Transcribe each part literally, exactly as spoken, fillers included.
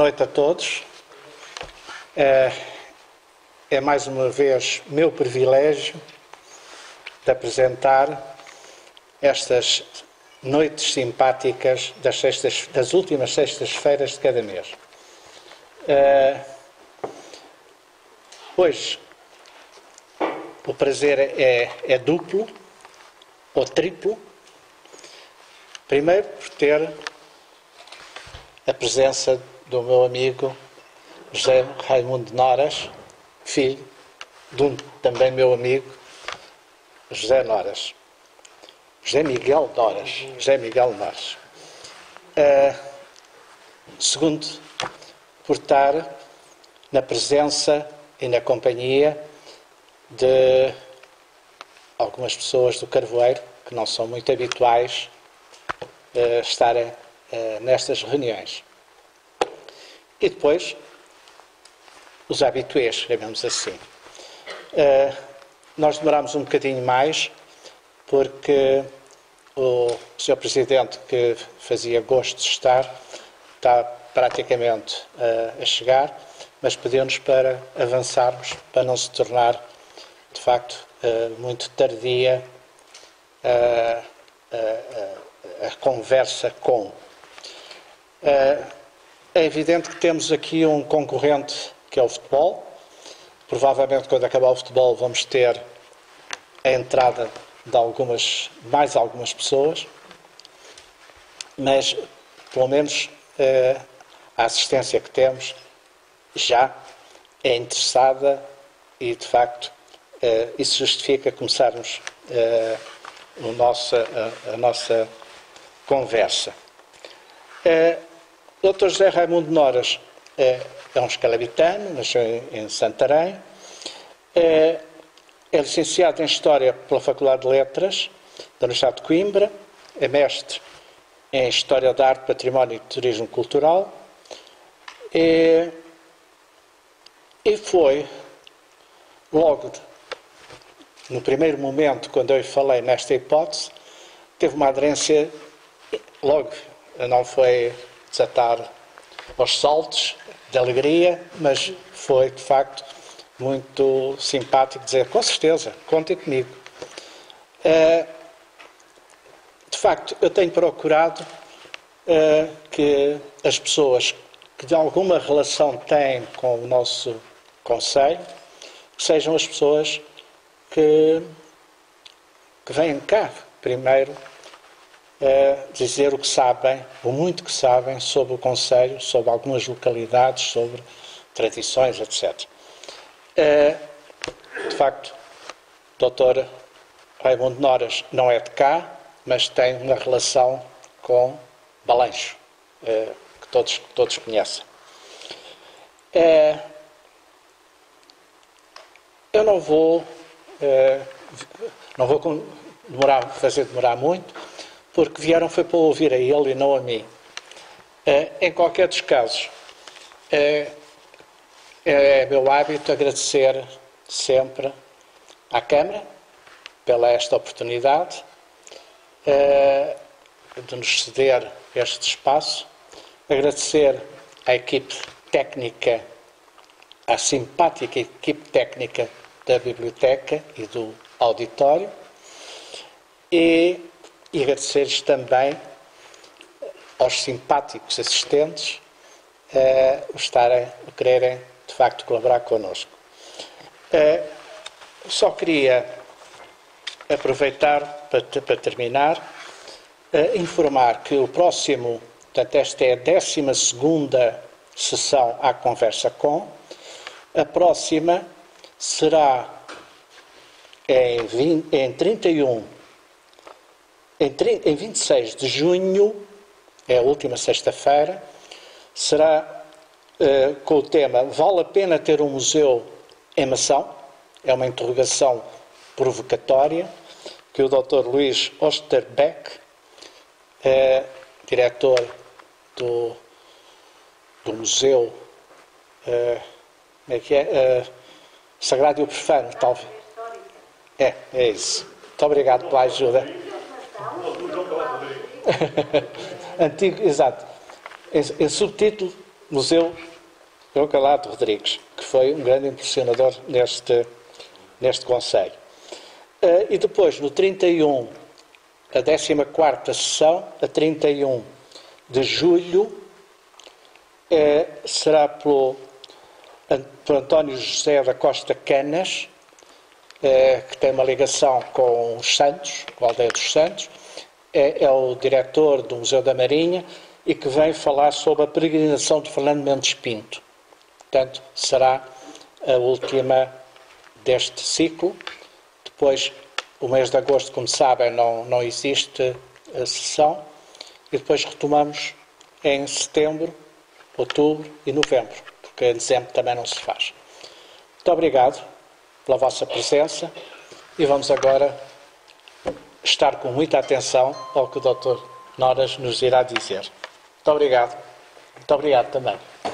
noite a todos. É, é mais uma vez meu privilégio de apresentar estas noites simpáticas das, sextas, das últimas sextas-feiras de cada mês. É, hoje o prazer é, é duplo ou triplo. Primeiro, por ter a presença do meu amigo José Raimundo de Noras, filho de um também meu amigo, José Noras. José Miguel Noras. José Miguel Noras. Uh, segundo, por estar na presença e na companhia de algumas pessoas do Carvoeiro que não são muito habituais a estarem uh, nestas reuniões. E depois, os habitués, chamamos assim. Uh, nós demorámos um bocadinho mais, porque o senhor Presidente, que fazia gosto de estar, está praticamente uh, a chegar, mas pediu-nos para avançarmos, para não se tornar, de facto, uh, muito tardia uh, uh, uh, a conversa com. Uh, é evidente que temos aqui um concorrente que é o futebol. Provavelmente, quando acabar o futebol, vamos ter a entrada de algumas, mais algumas pessoas, mas, pelo menos, uh, a assistência que temos já é interessada e, de facto, uh, isso justifica começarmos uh, o nosso, a, a nossa conversa. Uh, o doutor José Raimundo de Noras uh, é um escalabitano, nasceu em, em Santarém, uh, é licenciado em História pela Faculdade de Letras da Universidade de Coimbra, é mestre em História da Arte, Património e Turismo Cultural e, e foi, logo no primeiro momento, quando eu falei nesta hipótese, teve uma aderência, logo não foi desatar aos saltos de alegria, mas foi, de facto, muito simpático dizer, com certeza, contem comigo. Uh, de facto, eu tenho procurado uh, que as pessoas que de alguma relação têm com o nosso Conselho sejam as pessoas que, que vêm cá, primeiro, uh, dizer o que sabem, o muito que sabem sobre o Conselho, sobre algumas localidades, sobre tradições, etcétera. De facto, o doutor Raimundo Noras não é de cá, mas tem uma relação com Balancho, que todos, que todos conhecem. Eu não vou, não vou demorar, fazer demorar muito, porque vieram foi para ouvir a ele e não a mim. Em qualquer dos casos, é meu hábito agradecer sempre à Câmara pela esta oportunidade uh, de nos ceder este espaço, agradecer à equipe técnica, à simpática equipe técnica da Biblioteca e do Auditório e, e agradecer-lhes também aos simpáticos assistentes uh, o estarem, o quererem de facto colaborar connosco. Uh, só queria aproveitar para, para terminar, uh, informar que o próximo, portanto esta é a décima segunda sessão à Conversa Com, a próxima será em, vinte, em trinta e um, em, em vinte e seis de junho, é a última sexta-feira, será Uh, com o tema Vale a pena ter um museu em Mação? É uma interrogação provocatória que o doutor Luís Osterbeck, uh, diretor do, do Museu uh, como é que é? Uh, Sagrado e o Profano, talvez. É, é isso. Muito obrigado pela ajuda. Antigo, exato. Em, em subtítulo, Museu João Calado Rodrigues, que foi um grande impulsionador neste, neste conselho. Uh, e depois, no trinta e um, a décima quarta sessão, a trinta e um de julho, uh, será pelo, por António José da Costa Canas, uh, que tem uma ligação com os Santos, com a Aldeia dos Santos, é, é o diretor do Museu da Marinha e que vem falar sobre a peregrinação de Fernando Mendes Pinto. Portanto, será a última deste ciclo. Depois, o mês de agosto, como sabem, não, não existe a sessão. E depois retomamos em setembro, outubro e novembro, porque em dezembro também não se faz. Muito obrigado pela vossa presença e vamos agora estar com muita atenção ao que o doutor Noras nos irá dizer. Muito obrigado. Muito obrigado também.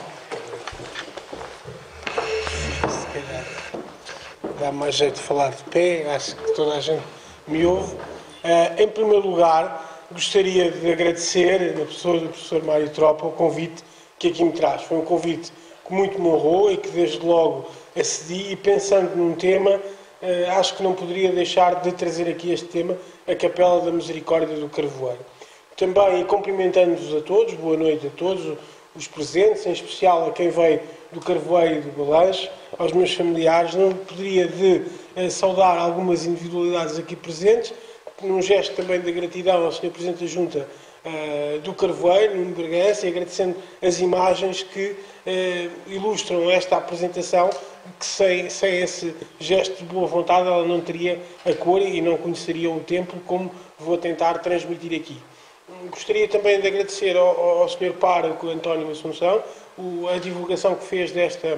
Dá mais jeito de falar de pé, acho que toda a gente me ouve. Uh, em primeiro lugar, gostaria de agradecer, na pessoa do professor Mário Tropa, o convite que aqui me traz. Foi um convite que muito me honrou e que desde logo acedi, e pensando num tema, uh, acho que não poderia deixar de trazer aqui este tema, a Capela da Misericórdia do Carvoeiro. Também, e cumprimentando-vos a todos, boa noite a todos os presentes, em especial a quem veio do Carvoeiro e do Balanço, aos meus familiares, não poderia de eh, saudar algumas individualidades aqui presentes, num gesto também de gratidão ao senhor Presidente da Junta eh, do Carvoeiro, Nuno Bragança, e agradecendo as imagens que eh, ilustram esta apresentação, que sem, sem esse gesto de boa vontade ela não teria a cor e não conheceria o templo, como vou tentar transmitir aqui. Gostaria também de agradecer ao, ao senhor Pároco António Assunção o, a divulgação que fez desta,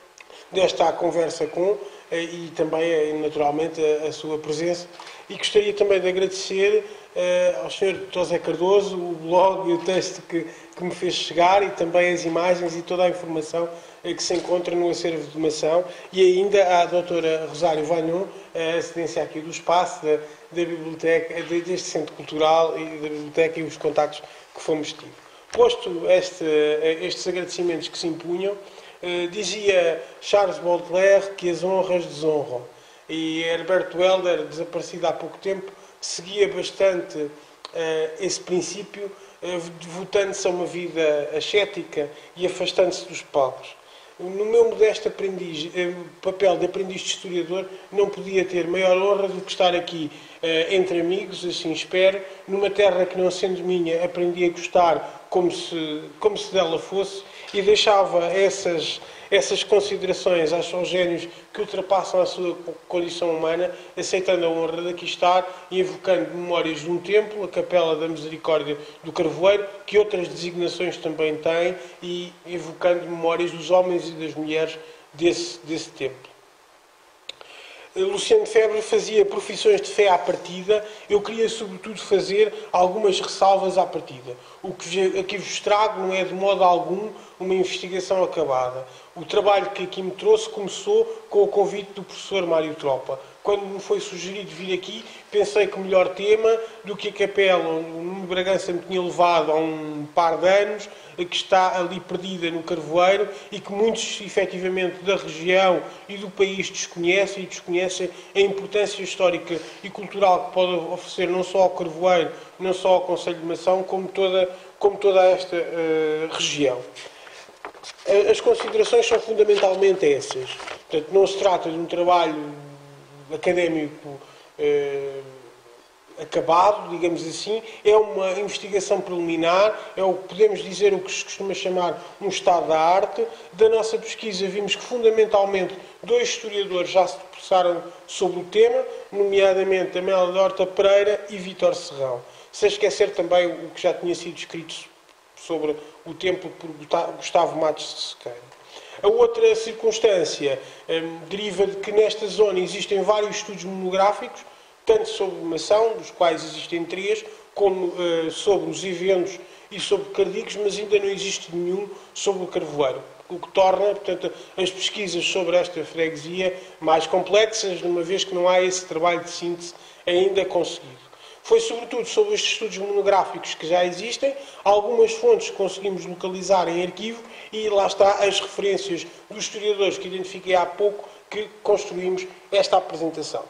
desta conversa com e também, naturalmente, a, a sua presença. E gostaria também de agradecer uh, ao senhor José Cardoso o blog e o texto que, que me fez chegar e também as imagens e toda a informação uh, que se encontra no acervo de donação, e ainda à doutora Rosário Vagnon, a acedência aqui do espaço, da, da biblioteca, deste centro cultural e da biblioteca e os contactos que fomos tendo. Posto este, estes agradecimentos que se impunham, uh, dizia Charles Baudelaire que as honras desonram. E Herbert Welder, desaparecido há pouco tempo, seguia bastante uh, esse princípio, uh, votando-se a uma vida ascética e afastando-se dos palcos. No meu modesto aprendiz, uh, papel de aprendiz de historiador, não podia ter maior honra do que estar aqui uh, entre amigos, assim espero, numa terra que, não sendo minha, aprendi a gostar como se, como se dela fosse, e deixava essas... essas considerações aos génios que ultrapassam a sua condição humana, aceitando a honra de aqui estar e evocando memórias de um templo, a Capela da Misericórdia do Carvoeiro, que outras designações também tem, e evocando memórias dos homens e das mulheres desse, desse templo. Luciano Febre fazia profissões de fé à partida. Eu queria, sobretudo, fazer algumas ressalvas à partida. O que aqui vos trago não é, de modo algum, uma investigação acabada. O trabalho que aqui me trouxe começou com o convite do professor Mário Tropa. Quando me foi sugerido vir aqui, pensei que o melhor tema do que a capela onde o Nuno Bragança me tinha levado há um par de anos, que está ali perdida no Carvoeiro e que muitos, efetivamente, da região e do país desconhecem e desconhecem a importância histórica e cultural que pode oferecer não só ao Carvoeiro, não só ao Concelho de Mação, como toda, como toda esta uh, região. As considerações são fundamentalmente essas. Portanto, não se trata de um trabalho académico eh, acabado, digamos assim, é uma investigação preliminar, é o que podemos dizer, o que se costuma chamar um estado da arte. Da nossa pesquisa vimos que, fundamentalmente, dois historiadores já se debruçaram sobre o tema, nomeadamente Amélia de Horta Pereira e Vítor Serrão. Sem esquecer também o que já tinha sido escrito sobre o templo por Gustavo Matos de Sequeira. A outra circunstância hum, deriva de que nesta zona existem vários estudos monográficos, tanto sobre Mação, dos quais existem três, como uh, sobre os eventos e sobre Cardicos, mas ainda não existe nenhum sobre o Carvoeiro, o que torna, portanto, as pesquisas sobre esta freguesia mais complexas, uma vez que não há esse trabalho de síntese ainda conseguido. Foi sobretudo sobre estes estudos monográficos que já existem, algumas fontes que conseguimos localizar em arquivo e lá está as referências dos historiadores que identifiquei há pouco que construímos esta apresentação.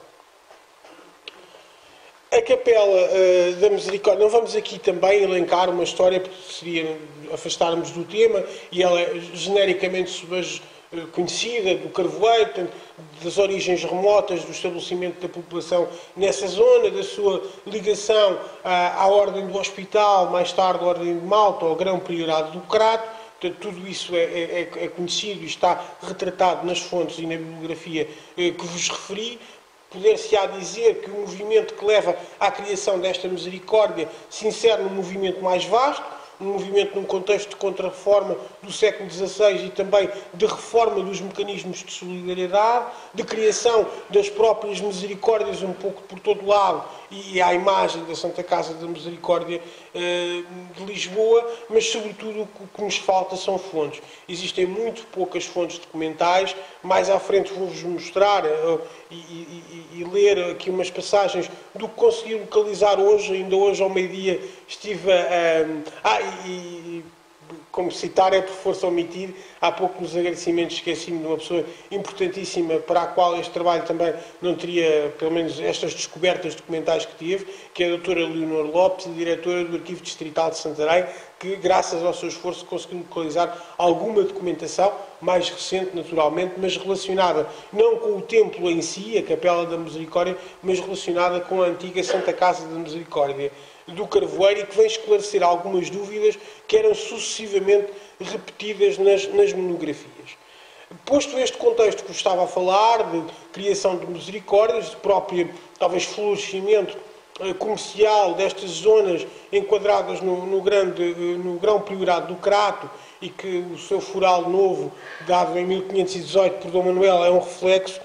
A Capela uh, da Misericórdia, não vamos aqui também elencar uma história, porque seria afastarmos do tema, e ela é genericamente conhecida, do Carvoeiro, das origens remotas do estabelecimento da população nessa zona, da sua ligação à, à Ordem do Hospital, mais tarde à Ordem de Malta, ao Grão Priorado do Crato. Portanto, tudo isso é, é, é conhecido e está retratado nas fontes e na bibliografia eh, que vos referi. Poder-se-á dizer que o movimento que leva à criação desta misericórdia se insere num movimento mais vasto, um movimento num contexto de contra-reforma do século dezasseis e também de reforma dos mecanismos de solidariedade, de criação das próprias misericórdias um pouco por todo lado e à imagem da Santa Casa da Misericórdia eh, de Lisboa, mas sobretudo o que nos falta são fontes. Existem muito poucas fontes documentais, mais à frente vou-vos mostrar eh, e, e, e ler aqui umas passagens do que consegui localizar hoje, ainda hoje ao meio-dia estive a... Ah, e, como citar é por força omitir, há pouco nos agradecimentos esqueci-me de uma pessoa importantíssima para a qual este trabalho também não teria, pelo menos estas descobertas documentais que tive, que é a doutora Leonor Lopes, diretora do Arquivo Distrital de Santarém, que graças ao seu esforço conseguiu localizar alguma documentação, mais recente naturalmente, mas relacionada não com o templo em si, a Capela da Misericórdia, mas relacionada com a antiga Santa Casa da Misericórdia do Carvoeiro e que vem esclarecer algumas dúvidas que eram sucessivamente repetidas nas, nas monografias. Posto este contexto que eu estava a falar, de criação de misericórdias, de próprio, talvez, florescimento eh, comercial destas zonas enquadradas no, no, grande, no Grão Priorado do Crato e que o seu foral novo, dado em mil quinhentos e dezoito por Dom Manuel, é um reflexo,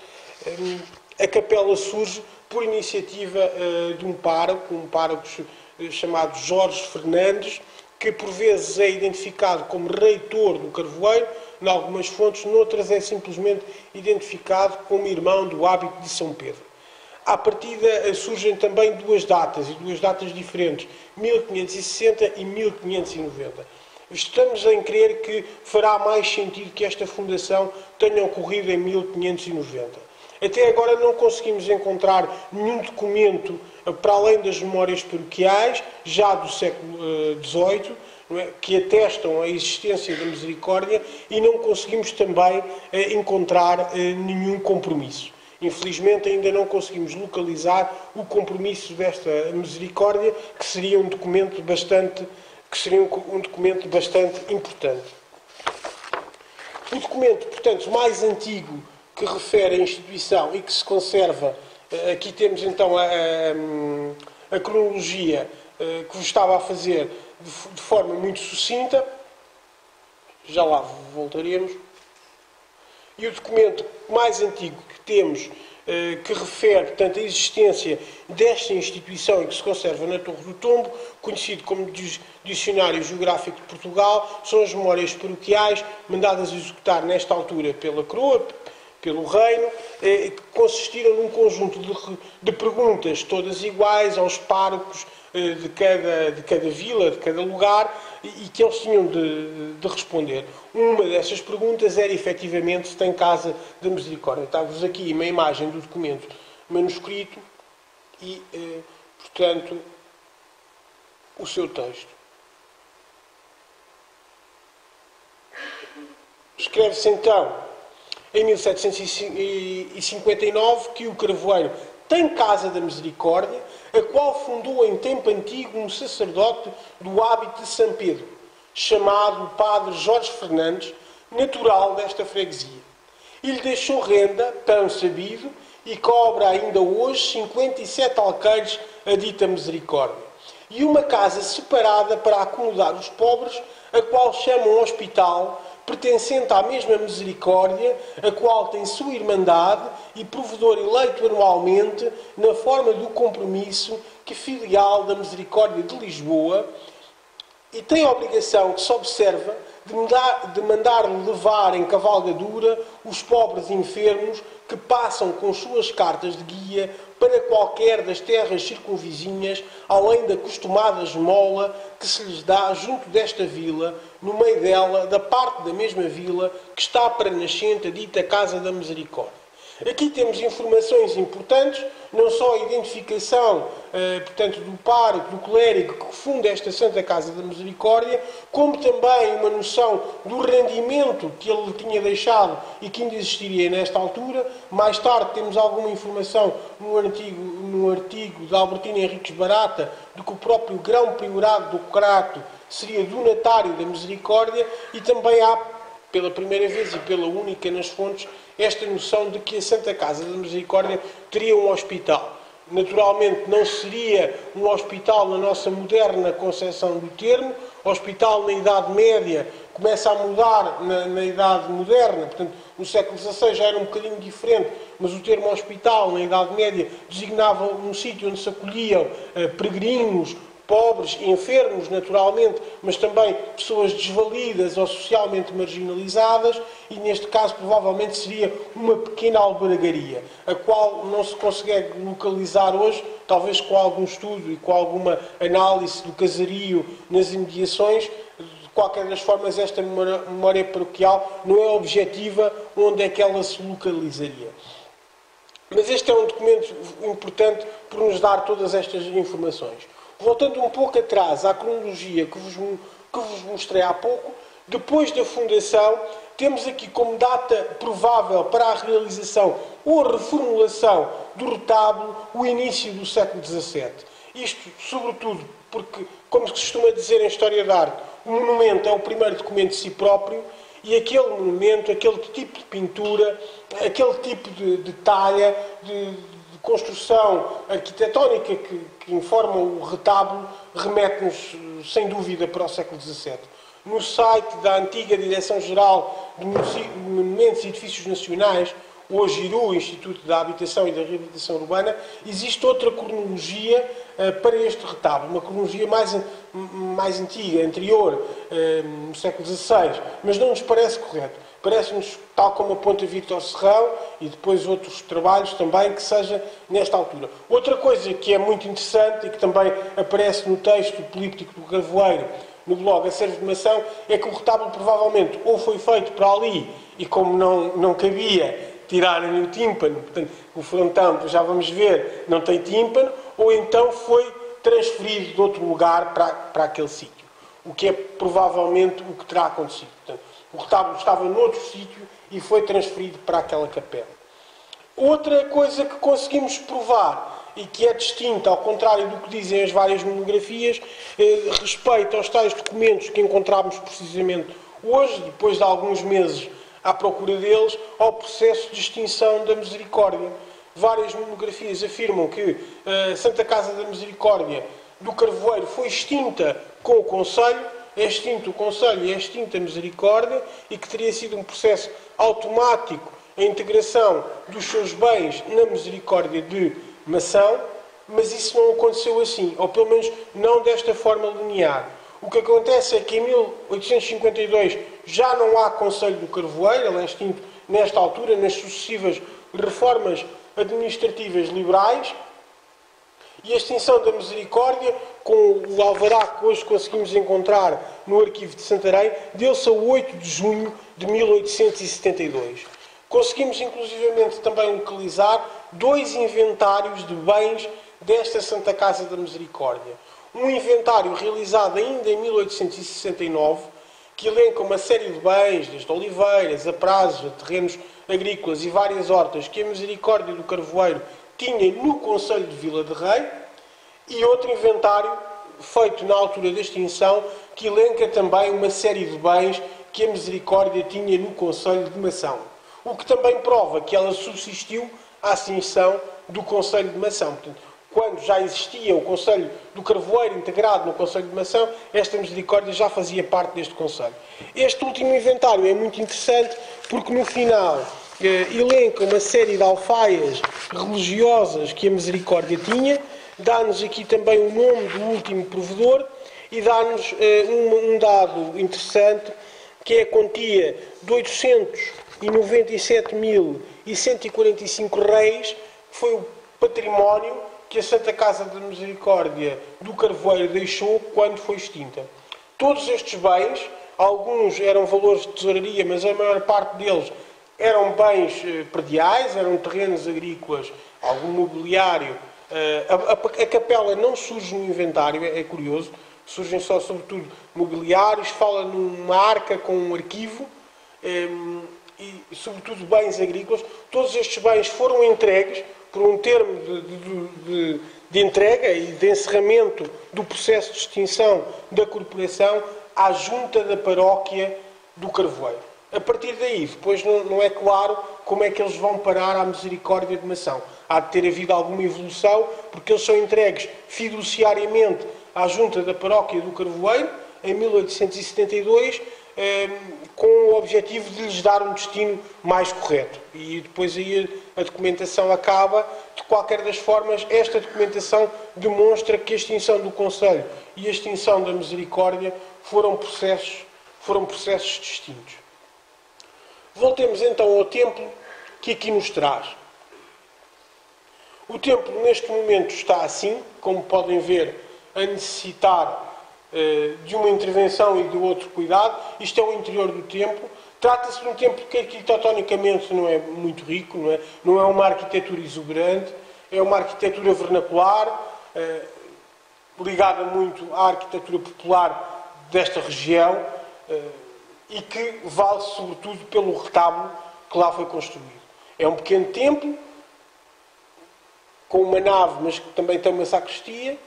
eh, a capela surge por iniciativa eh, de um pároco, um pároco chamado Jorge Fernandes, que por vezes é identificado como reitor do Carvoeiro, em algumas fontes, noutras é simplesmente identificado como irmão do hábito de São Pedro. À partida surgem também duas datas, e duas datas diferentes, mil quinhentos e sessenta e mil quinhentos e noventa. Estamos em crer que fará mais sentido que esta fundação tenha ocorrido em mil quinhentos e noventa. Até agora não conseguimos encontrar nenhum documento para além das memórias paroquiais, já do século dezoito, é, que atestam a existência da misericórdia e não conseguimos também eh, encontrar eh, nenhum compromisso. Infelizmente ainda não conseguimos localizar o compromisso desta misericórdia, que seria um documento bastante, que seria um, um documento bastante importante. O documento, portanto, mais antigo que refere a instituição e que se conserva, aqui temos então a, a, a cronologia que vos estava a fazer de, de forma muito sucinta, já lá voltaremos, e o documento mais antigo que temos, que refere, portanto, a existência desta instituição e que se conserva na Torre do Tombo, conhecido como Dicionário Geográfico de Portugal, são as memórias paroquiais mandadas a executar nesta altura pela Coroa, pelo Reino, eh, que consistiram num conjunto de, de perguntas todas iguais aos párocos eh, de, cada, de cada vila, de cada lugar, e, e que eles tinham de, de responder. Uma dessas perguntas era, efetivamente, se tem Casa da Misericórdia. Está-vos aqui uma imagem do documento manuscrito e, eh, portanto, o seu texto. Escreve-se, então, em mil setecentos e cinquenta e nove, que o Carvoeiro tem Casa da Misericórdia, a qual fundou em tempo antigo um sacerdote do hábito de São Pedro, chamado Padre Jorge Fernandes, natural desta freguesia. E lhe deixou renda, tão sabido, e cobra ainda hoje cinquenta e sete alqueires a dita Misericórdia. E uma casa separada para acomodar os pobres, a qual chamam hospital, pertencente à mesma Misericórdia, a qual tem sua irmandade e provedor eleito anualmente na forma do compromisso que filial da Misericórdia de Lisboa, e tem a obrigação que se observa de mandar, de mandar levar em cavalgadura os pobres enfermos que passam com suas cartas de guia para qualquer das terras circunvizinhas, além da costumada esmola que se lhes dá junto desta vila, no meio dela, da parte da mesma vila, que está para nascente a dita Casa da Misericórdia. Aqui temos informações importantes, não só a identificação, eh, portanto, do pároco, do clérigo que funda esta Santa Casa da Misericórdia, como também uma noção do rendimento que ele tinha deixado e que ainda existiria nesta altura. Mais tarde temos alguma informação no artigo, no artigo de Albertina Henriques Barata de que o próprio grão-priorado do Crato seria donatário da Misericórdia, e também há, pela primeira vez e pela única nas fontes, esta noção de que a Santa Casa da Misericórdia teria um hospital. Naturalmente não seria um hospital na nossa moderna concepção do termo. O hospital na Idade Média começa a mudar na, na Idade Moderna, portanto no século dezasseis já era um bocadinho diferente, mas o termo hospital na Idade Média designava um sítio onde se acolhiam eh, peregrinos, pobres, enfermos, naturalmente, mas também pessoas desvalidas ou socialmente marginalizadas, e neste caso provavelmente seria uma pequena albergaria, a qual não se consegue localizar hoje, talvez com algum estudo e com alguma análise do casario nas imediações. De qualquer das formas, esta memória paroquial não é objetiva onde é que ela se localizaria. Mas este é um documento importante por nos dar todas estas informações. Voltando um pouco atrás à cronologia que vos, que vos mostrei há pouco, depois da fundação, temos aqui como data provável para a realização ou reformulação do retábulo o início do século dezassete. Isto, sobretudo, porque, como se costuma dizer em História da Arte, o monumento é o primeiro documento de si próprio, e aquele monumento, aquele tipo de pintura, aquele tipo de, de talha, de construção arquitetónica que, que informa o retábulo, remete-nos, sem dúvida, para o século dezassete. No site da antiga Direção-Geral de Monumentos e Edifícios Nacionais, hoje I R U, Instituto da Habitação e da Reabilitação Urbana, existe outra cronologia uh, para este retábulo, uma cronologia mais, mais antiga, anterior, uh, no século dezasseis, mas não nos parece correto. Parece-nos, tal como aponta Vítor Serrão e depois outros trabalhos também, que seja nesta altura. Outra coisa que é muito interessante e que também aparece no texto políptico do Carvoeiro, no blog Acervo de Mação, é que o retábulo provavelmente ou foi feito para ali e, como não, não cabia tirarem o tímpano, portanto o frontão, já vamos ver, não tem tímpano, ou então foi transferido de outro lugar para, para aquele sítio, o que é provavelmente o que terá acontecido. Portanto, o retábulo estava noutro sítio e foi transferido para aquela capela. Outra coisa que conseguimos provar e que é distinta, ao contrário do que dizem as várias monografias, eh, respeito aos tais documentos que encontramos precisamente hoje, depois de alguns meses à procura deles, ao processo de extinção da Misericórdia. Várias monografias afirmam que a eh, Santa Casa da Misericórdia do Carvoeiro foi extinta com o Conselho, é extinto o Conselho e é extinta a Misericórdia, e que teria sido um processo automático a integração dos seus bens na Misericórdia de Mação, mas isso não aconteceu assim, ou pelo menos não desta forma linear. O que acontece é que em mil oitocentos e cinquenta e dois já não há Conselho do Carvoeiro, ele é extinto nesta altura, nas sucessivas reformas administrativas liberais, e a extinção da Misericórdia, com o alvará que hoje conseguimos encontrar no arquivo de Santarém, deu-se a oito de junho de mil oitocentos e setenta e dois. Conseguimos, inclusivamente, também localizar dois inventários de bens desta Santa Casa da Misericórdia. Um inventário realizado ainda em mil oitocentos e sessenta e nove, que elenca uma série de bens, desde oliveiras, a prazos, a terrenos agrícolas e várias hortas, que a Misericórdia do Carvoeiro tinha no Conselho de Vila de Rei, e outro inventário feito na altura da extinção, que elenca também uma série de bens que a Misericórdia tinha no Conselho de Mação. O que também prova que ela subsistiu à extinção do Conselho de Mação. Portanto, quando já existia o Conselho do Carvoeiro integrado no Conselho de Mação, esta Misericórdia já fazia parte deste Conselho. Este último inventário é muito interessante porque no final eh, elenca uma série de alfaias religiosas que a Misericórdia tinha, dá-nos aqui também o nome do último provedor e dá-nos eh, um, um dado interessante, que é a quantia de oitocentos e noventa e sete mil e cento e quarenta e cinco réis, que foi o património que a Santa Casa da Misericórdia do Carvoeiro deixou quando foi extinta. Todos estes bens, alguns eram valores de tesouraria, mas a maior parte deles eram bens prediais, eram terrenos agrícolas, algum mobiliário. A, a, a capela não surge no inventário, é, é curioso, surgem só, sobretudo, mobiliários, fala numa arca com um arquivo, um, e, sobretudo, bens agrícolas. Todos estes bens foram entregues por um termo de, de, de, de entrega e de encerramento do processo de extinção da corporação à junta da paróquia do Carvoeiro. A partir daí, depois não, não é claro como é que eles vão parar à Misericórdia de Mação. Há de ter havido alguma evolução, porque eles são entregues fiduciariamente à junta da paróquia do Carvoeiro, em mil oitocentos e setenta e dois, eh, com o objetivo de lhes dar um destino mais correto. E depois aí a documentação acaba. De qualquer das formas, esta documentação demonstra que a extinção do Conselho e a extinção da Misericórdia foram processos, foram processos distintos. Voltemos então ao templo que aqui nos traz. O templo neste momento está assim, como podem ver, a necessitar eh, de uma intervenção e de outro cuidado. Isto é o interior do templo. Trata-se de um templo que arquitetonicamente não é muito rico, não é, não é uma arquitetura exuberante, é uma arquitetura vernacular, eh, ligada muito à arquitetura popular desta região, eh, e que vale sobretudo pelo retábulo que lá foi construído. É um pequeno templo, com uma nave, mas que também tem uma sacristia.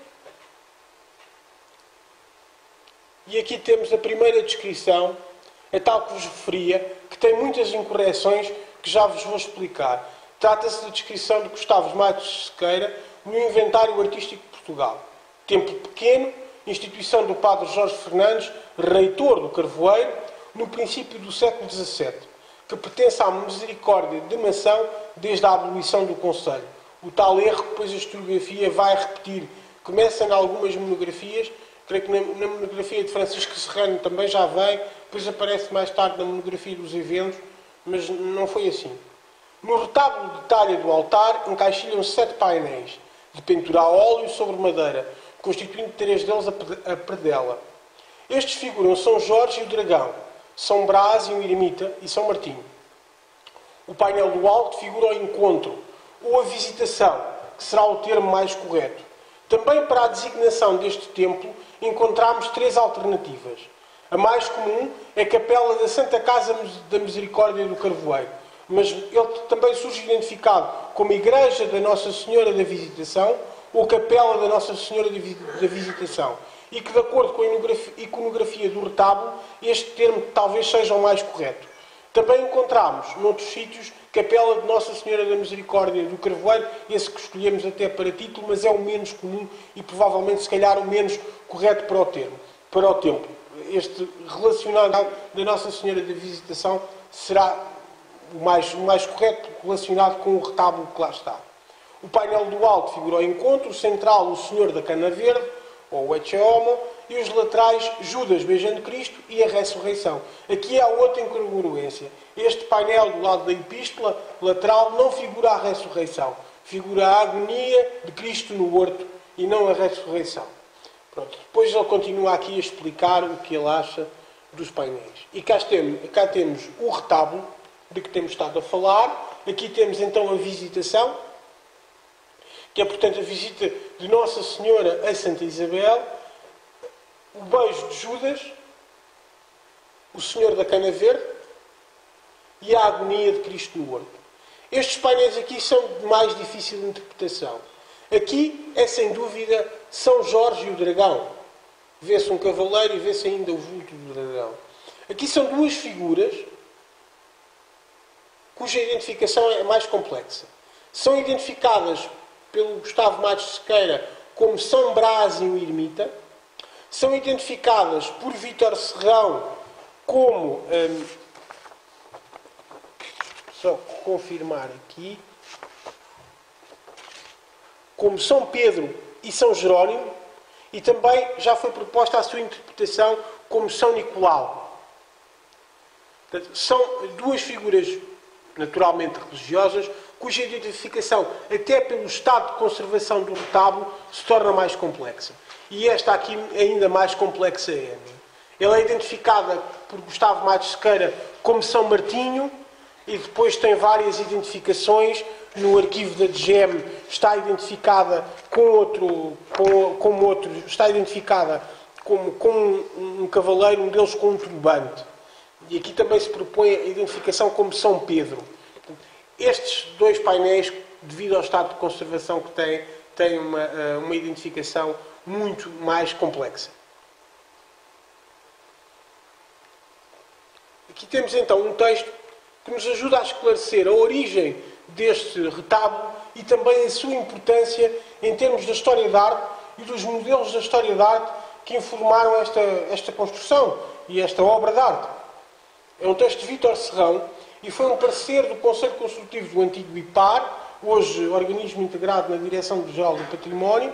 E aqui temos a primeira descrição, a tal que vos referia, que tem muitas incorreções que já vos vou explicar. Trata-se da descrição de Gustavo Matos de Sequeira no Inventário Artístico de Portugal. Templo pequeno, instituição do padre Jorge Fernandes, reitor do Carvoeiro, no princípio do século dezassete, que pertence à Misericórdia de Mação desde a abolição do Conselho. O tal erro que depois a historiografia vai repetir. Começa em algumas monografias, creio que na, na monografia de Francisco Serrano também já vem, depois aparece mais tarde na monografia dos eventos, mas não foi assim. No retábulo de talha do altar encaixilham-se sete painéis de pintura a óleo sobre madeira, constituindo três deles a predela. Estes figuram São Jorge e o Dragão, São Brás e um eremita e São Martinho. O painel do alto figura o encontro ou a visitação, que será o termo mais correto. Também para a designação deste templo encontramos três alternativas. A mais comum é a Capela da Santa Casa da Misericórdia do Carvoeiro, mas ele também surge identificado como Igreja da Nossa Senhora da Visitação ou Capela da Nossa Senhora da Visitação, e que, de acordo com a iconografia do retábulo, este termo talvez seja o mais correto. Também encontramos, noutros sítios, Capela de Nossa Senhora da Misericórdia do Carvoeiro, esse que escolhemos até para título, mas é o menos comum e provavelmente, se calhar, o menos correto para o termo, para o templo. Este relacionado da Nossa Senhora da Visitação será o mais, o mais correto, relacionado com o retábulo que lá está. O painel do alto figura o encontro, o central, o Senhor da Cana Verde, ou o Ecce Homo, e os laterais, Judas beijando Cristo e a ressurreição. Aqui há outra incongruência. Este painel do lado da epístola lateral não figura a ressurreição. Figura a agonia de Cristo no horto e não a ressurreição. Pronto. Depois ele continua aqui a explicar o que ele acha dos painéis. E cá temos, cá temos o retábulo de que temos estado a falar. Aqui temos então a visitação, que é, portanto, a visita de Nossa Senhora a Santa Isabel, o beijo de Judas, o Senhor da Cana Verde e a agonia de Cristo no horto. Estes painéis aqui são de mais difícil interpretação. Aqui é, sem dúvida, São Jorge e o Dragão. Vê-se um cavaleiro e vê-se ainda o vulto do dragão. Aqui são duas figuras cuja identificação é mais complexa. São identificadas pelo Gustavo Matos de Sequeira como São Brás e um ermita. São identificadas por Vítor Serrão como, hum, só confirmar aqui, como São Pedro e São Jerónimo, e também já foi proposta a sua interpretação como São Nicolau. Portanto, são duas figuras naturalmente religiosas, cuja identificação, até pelo estado de conservação do retábulo, se torna mais complexa. E esta aqui ainda mais complexa é. Ela é identificada por Gustavo Matos Sequeira como São Martinho e depois tem várias identificações. No arquivo da D G E M está identificada com outro, com, como outro, está identificada como, como um, um cavaleiro, um deles com um turbante. E aqui também se propõe a identificação como São Pedro. Estes dois painéis, devido ao estado de conservação que têm, têm uma, uma identificação muito mais complexa. Aqui temos então um texto que nos ajuda a esclarecer a origem deste retábulo e também a sua importância em termos da história da arte e dos modelos da história da arte que informaram esta, esta construção e esta obra de arte. É um texto de Vítor Serrão e foi um parecer do Conselho Consultivo do antigo I P A R, hoje organismo integrado na Direção-Geral do Património,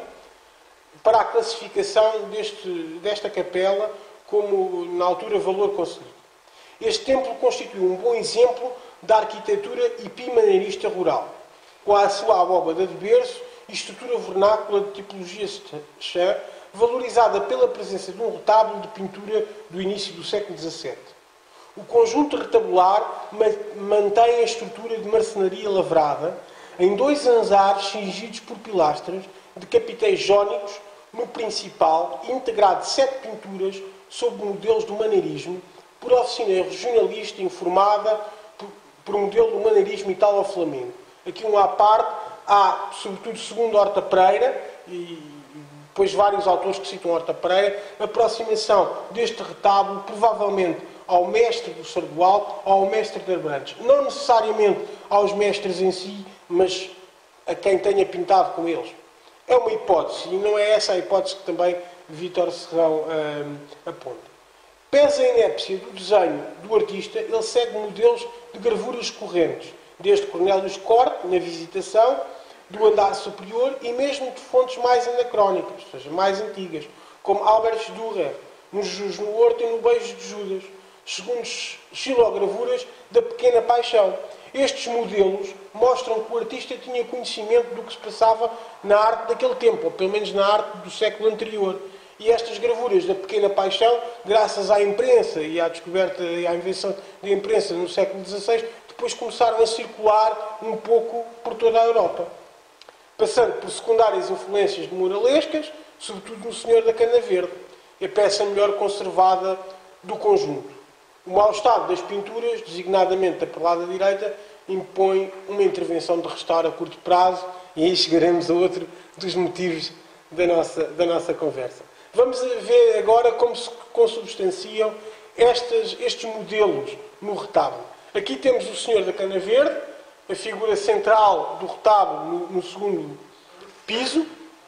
para a classificação deste, desta capela como, na altura, valor concedido. Este templo constitui um bom exemplo da arquitetura hipimaneirista rural, com a sua abóbada de berço e estrutura vernácula de tipologia chã, valorizada pela presença de um retábulo de pintura do início do século dezassete. O conjunto retabular mantém a estrutura de marcenaria lavrada em dois anzares cingidos por pilastras de capitéis jónicos no principal, integrado de sete pinturas sob modelos do maneirismo, por oficina regionalista informada por, por modelo do maneirismo italo-flamengo. Aqui um à parte, há, sobretudo segundo Horta Pereira, e depois vários autores que citam Horta Pereira, a aproximação deste retábulo, provavelmente ao mestre do Sardual, ao mestre de Abrantes. Não necessariamente aos mestres em si, mas a quem tenha pintado com eles. É uma hipótese, e não é essa a hipótese que também Vítor Serrão hum, aponta. Pese a inépcia do desenho do artista, ele segue modelos de gravuras correntes, desde Cornélios Corte, na Visitação, do andar superior e mesmo de fontes mais anacrónicas, ou seja, mais antigas, como Albert Dürer, no Jus no Horto e no Beijo de Judas, segundo xilogravuras da Pequena Paixão. Estes modelos mostram que o artista tinha conhecimento do que se passava na arte daquele tempo, ou pelo menos na arte do século anterior. E estas gravuras da Pequena Paixão, graças à imprensa e à descoberta e à invenção da imprensa no século dezasseis, depois começaram a circular um pouco por toda a Europa. Passando por secundárias influências de muralescas, sobretudo no Senhor da Cana Verde, a peça melhor conservada do conjunto. O mau estado das pinturas, designadamente da perlada direita, impõe uma intervenção de restauro a curto prazo, e aí chegaremos a outro dos motivos da nossa, da nossa conversa. Vamos ver agora como se consubstanciam estas, estes modelos no retábulo. Aqui temos o Senhor da Cana Verde, a figura central do retábulo no, no segundo piso.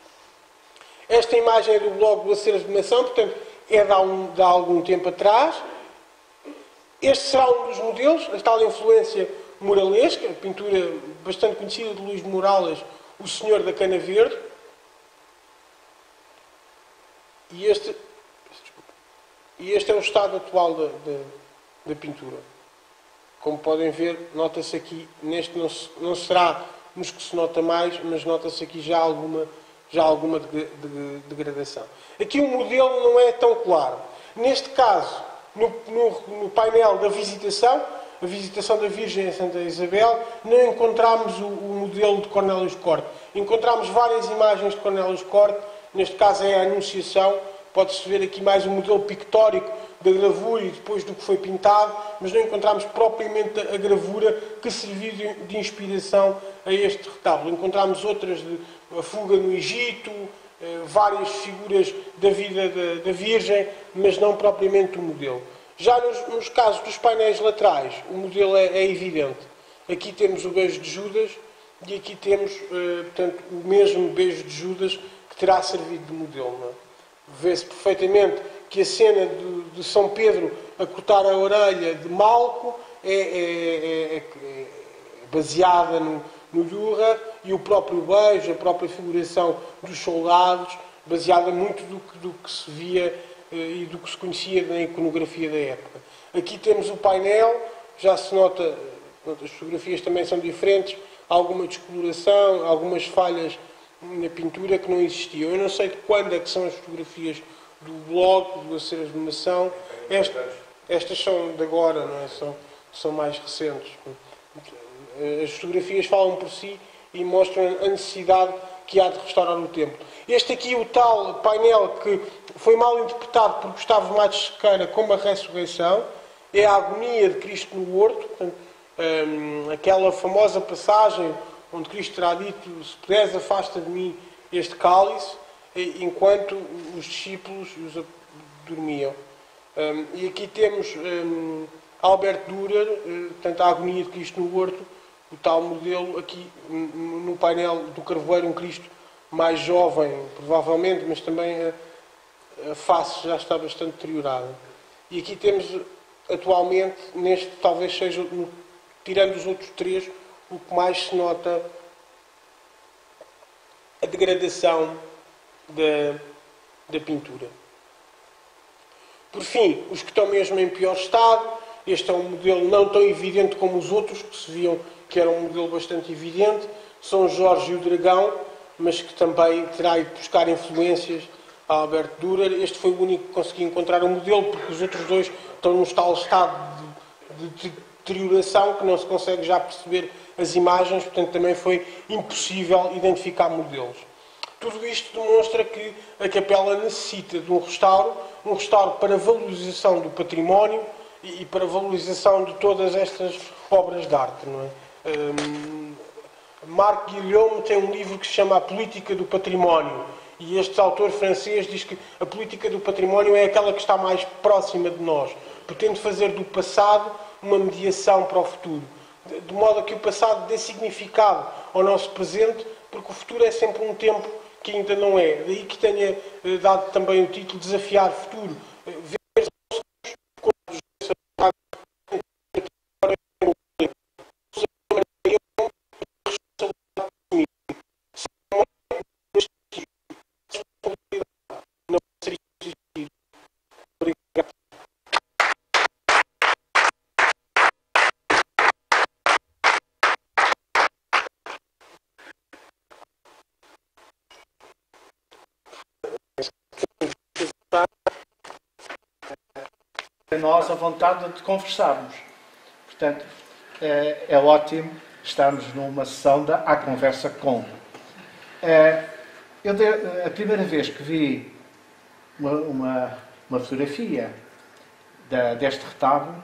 Esta imagem é do blog do Acervo de Mação, portanto, é de há, um, de há algum tempo atrás. Este será um dos modelos, a tal influência muralesca, a pintura bastante conhecida de Luís de Morales, o Senhor da Cana Verde. E este, e este é o estado atual da, da, da pintura. Como podem ver, nota-se aqui, neste não, se, não será nos que se nota mais, mas nota-se aqui já alguma, já alguma degradação. Aqui o modelo não é tão claro. Neste caso, no, no, no painel da Visitação, a Visitação da Virgem a Santa Isabel, não encontramos o, o modelo de Cornélios Corte. Encontramos várias imagens de Cornélios Corte. Neste caso é a Anunciação, pode-se ver aqui mais um modelo pictórico da gravura e depois do que foi pintado, mas não encontramos propriamente a gravura que serviu de, de inspiração a este retábulo. Encontramos outras de a fuga no Egito, eh, várias figuras da vida da, da Virgem, mas não propriamente o modelo. Já nos, nos casos dos painéis laterais, o modelo é, é evidente. Aqui temos o Beijo de Judas e aqui temos, eh, portanto, o mesmo Beijo de Judas que terá servido de modelo. Não é? Vê-se perfeitamente que a cena de, de São Pedro a cortar a orelha de Malco é, é, é, é baseada no, no Dürer, e o próprio beijo, a própria figuração dos soldados, baseada muito do que, do que se via e do que se conhecia na iconografia da época. Aqui temos o painel, já se nota, as fotografias também são diferentes, alguma descoloração, algumas falhas na pintura que não existiam. Eu não sei de quando é que são as fotografias do blog, do Aceras de Mação. Estas, estas são de agora, não é? São, são mais recentes. As fotografias falam por si e mostram a necessidade que há de restaurar o templo. Este aqui, o tal painel que foi mal interpretado por Gustavo Matos Sequeira como a ressurreição, é a agonia de Cristo no horto, portanto, hum, aquela famosa passagem onde Cristo terá dito: se puderes, afasta de mim este cálice, enquanto os discípulos os dormiam. Hum, e aqui temos hum, Albert Dürer, hum, portanto, a agonia de Cristo no horto, o tal modelo aqui hum, no painel do Carvoeiro, um Cristo mais jovem, provavelmente, mas também a, a face já está bastante deteriorada. E aqui temos, atualmente, neste talvez seja, no, tirando os outros três, o que mais se nota a degradação da, da pintura. Por fim, os que estão mesmo em pior estado, este é um modelo não tão evidente como os outros, que se viam que era um modelo bastante evidente, São Jorge e o Dragão, mas que também terá ido buscar influências a Albert Dürer. Este foi o único que consegui encontrar um modelo, porque os outros dois estão num tal estado de, de deterioração que não se consegue já perceber as imagens, portanto também foi impossível identificar modelos. Tudo isto demonstra que a capela necessita de um restauro, um restauro para valorização do património e, e para valorização de todas estas obras de arte, não é? Um, Marc Guillaume tem um livro que se chama A Política do Património, e este autor francês diz que a política do património é aquela que está mais próxima de nós, pretende fazer do passado uma mediação para o futuro, de modo a que o passado dê significado ao nosso presente, porque o futuro é sempre um tempo que ainda não é. Daí que tenha dado também o título Desafiar Futuro. A nós a vontade de conversarmos. Portanto, é, é ótimo estarmos numa sessão da A Conversa Com. É, eu de, a primeira vez que vi uma, uma, uma fotografia da, deste retábulo,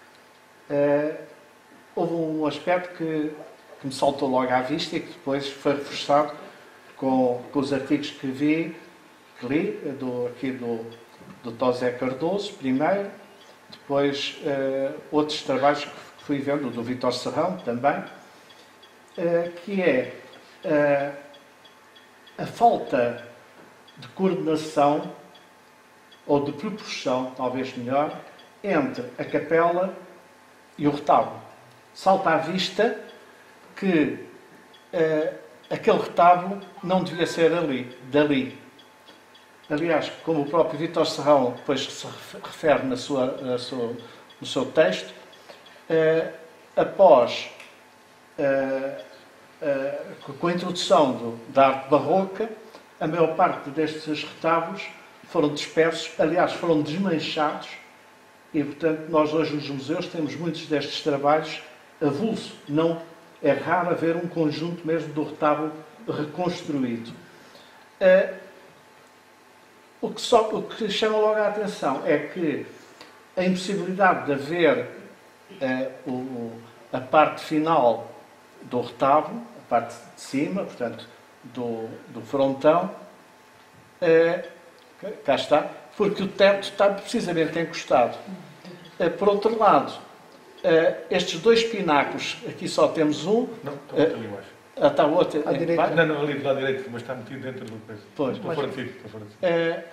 é, houve um aspecto que, que me saltou logo à vista e que depois foi reforçado com, com os artigos que vi, que li, do, aqui do, do Tosé Cardoso, primeiro, depois uh, outros trabalhos que fui vendo, do Vítor Serrão também, uh, que é uh, a falta de coordenação, ou de proporção, talvez melhor, entre a capela e o retábulo. Salta à vista que uh, aquele retábulo não devia ser ali, dali. Aliás, como o próprio Vítor Serrão depois se refere na sua, na sua, no seu texto, eh, após, eh, eh, com a introdução do, da arte barroca, a maior parte destes retábulos foram dispersos, aliás, foram desmanchados, e, portanto, nós hoje nos museus temos muitos destes trabalhos avulso. Não é raro haver um conjunto mesmo do retábulo reconstruído. Eh, O que, só, o que chama logo a atenção é que a impossibilidade de haver eh, o, a parte final do retábulo, a parte de cima, portanto, do, do frontão, eh, cá está, porque o teto está precisamente encostado. Eh, por outro lado, eh, estes dois pináculos, aqui só temos um. Não, está eh, ali embaixo. Ah, está o outro. À direita. Não, não, ali do lado direito, mas está metido dentro do peso. Pois. Estou fora de si, estou fora de si. É,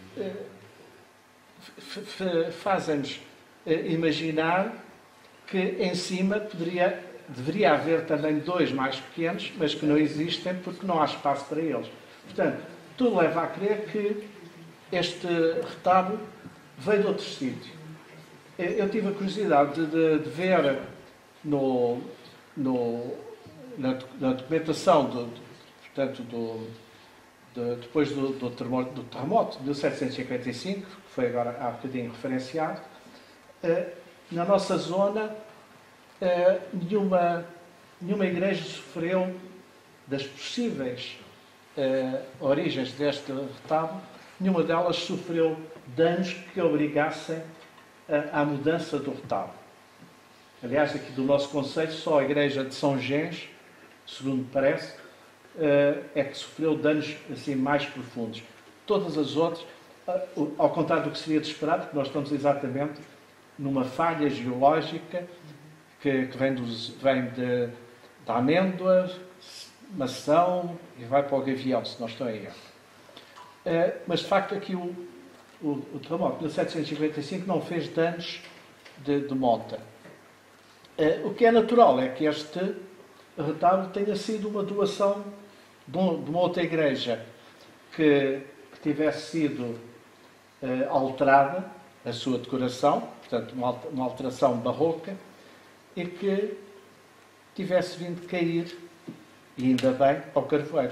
é, fazem-nos imaginar que em cima poderia, deveria haver também dois mais pequenos, mas que não existem porque não há espaço para eles. Portanto, tudo leva a crer que este retábulo veio de outro sítio. Eu tive a curiosidade de, de ver no, no, na, na documentação do, do, portanto, do, de, depois do, do, terremoto, do terremoto de mil setecentos e cinquenta e cinco, que foi agora há bocadinho referenciado, eh, na nossa zona eh, nenhuma, nenhuma igreja sofreu das possíveis eh, origens deste retábulo, nenhuma delas sofreu danos que obrigassem a, à mudança do retábulo. Aliás, aqui do nosso conceito, só a igreja de São Gens, segundo me parece, é que sofreu danos assim mais profundos. Todas as outras, ao contrário do que seria de esperar, porque nós estamos exatamente numa falha geológica que, que vem, dos, vem de, de amêndoas, maçã e vai para o Gavião, se não estou a erro. Mas, de facto, aqui o, o, o terremoto de mil setecentos e cinquenta e cinco não fez danos de, de monta. O que é natural é que este retábulo tenha sido uma doação de uma outra igreja que, que tivesse sido uh, alterada, a sua decoração, portanto, uma, uma alteração barroca, e que tivesse vindo cair, e ainda bem, ao carvoeiro.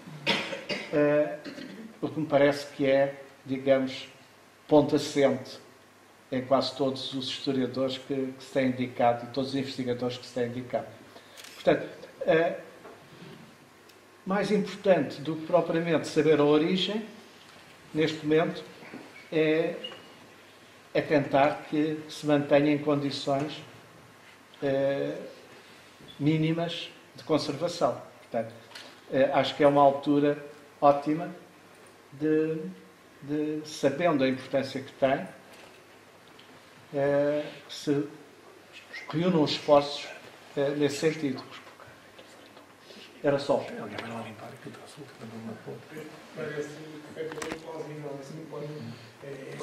Uh, o que me parece que é, digamos, ponto assente em quase todos os historiadores que, que se têm indicado e todos os investigadores que se têm indicado. Portanto, uh, mais importante do que propriamente saber a origem, neste momento, é, é tentar que se mantenha em condições eh, mínimas de conservação. Portanto, eh, acho que é uma altura ótima de, de sabendo a importância que tem, eh, que se reúnam os esforços eh, nesse sentido. Era só. Parece perfeitamente plausível. Assim, quando, é,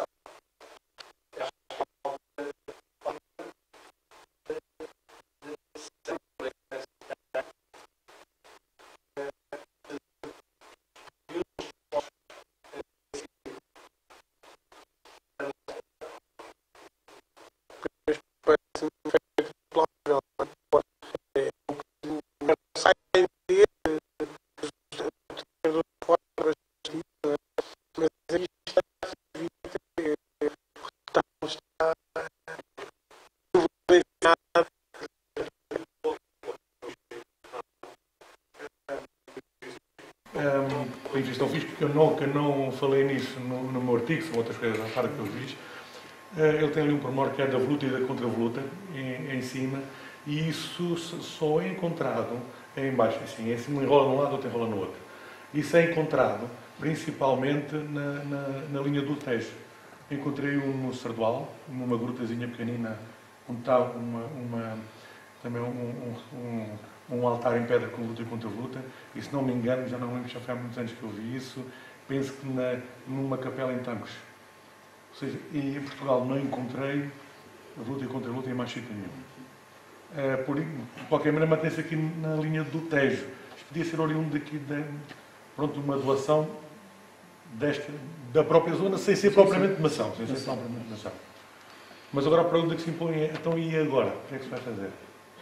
Bem visto, eu fiz porque eu não, que eu não falei nisso no, no meu artigo, são outras coisas à parte que eu fiz. Ele tem ali um pormenor que é da voluta e da contravoluta em, em cima, e isso só é encontrado em baixo, assim, em cima enrola num lado, outro enrola no outro. Isso é encontrado principalmente na, na, na linha do Tejo. Encontrei um no Sardual, numa grutazinha pequenina, onde está uma, uma, também um, um, um um altar em pedra com luta e contraluta, e se não me engano, já não lembro, já foi há muitos anos que eu vi isso, penso que na, numa capela em Tancos. Ou seja, e em Portugal não encontrei luta e contraluta em mais sítio nenhum. Uh, por, de qualquer maneira, mantém-se aqui na linha do Tejo. Isto podia ser oriundo daqui, de, pronto, uma doação desta, da própria zona, sem ser propriamente de maçã. Sem ser propriamente de maçã. Mas agora a pergunta que se impõe é, então e agora? O que é que se vai fazer?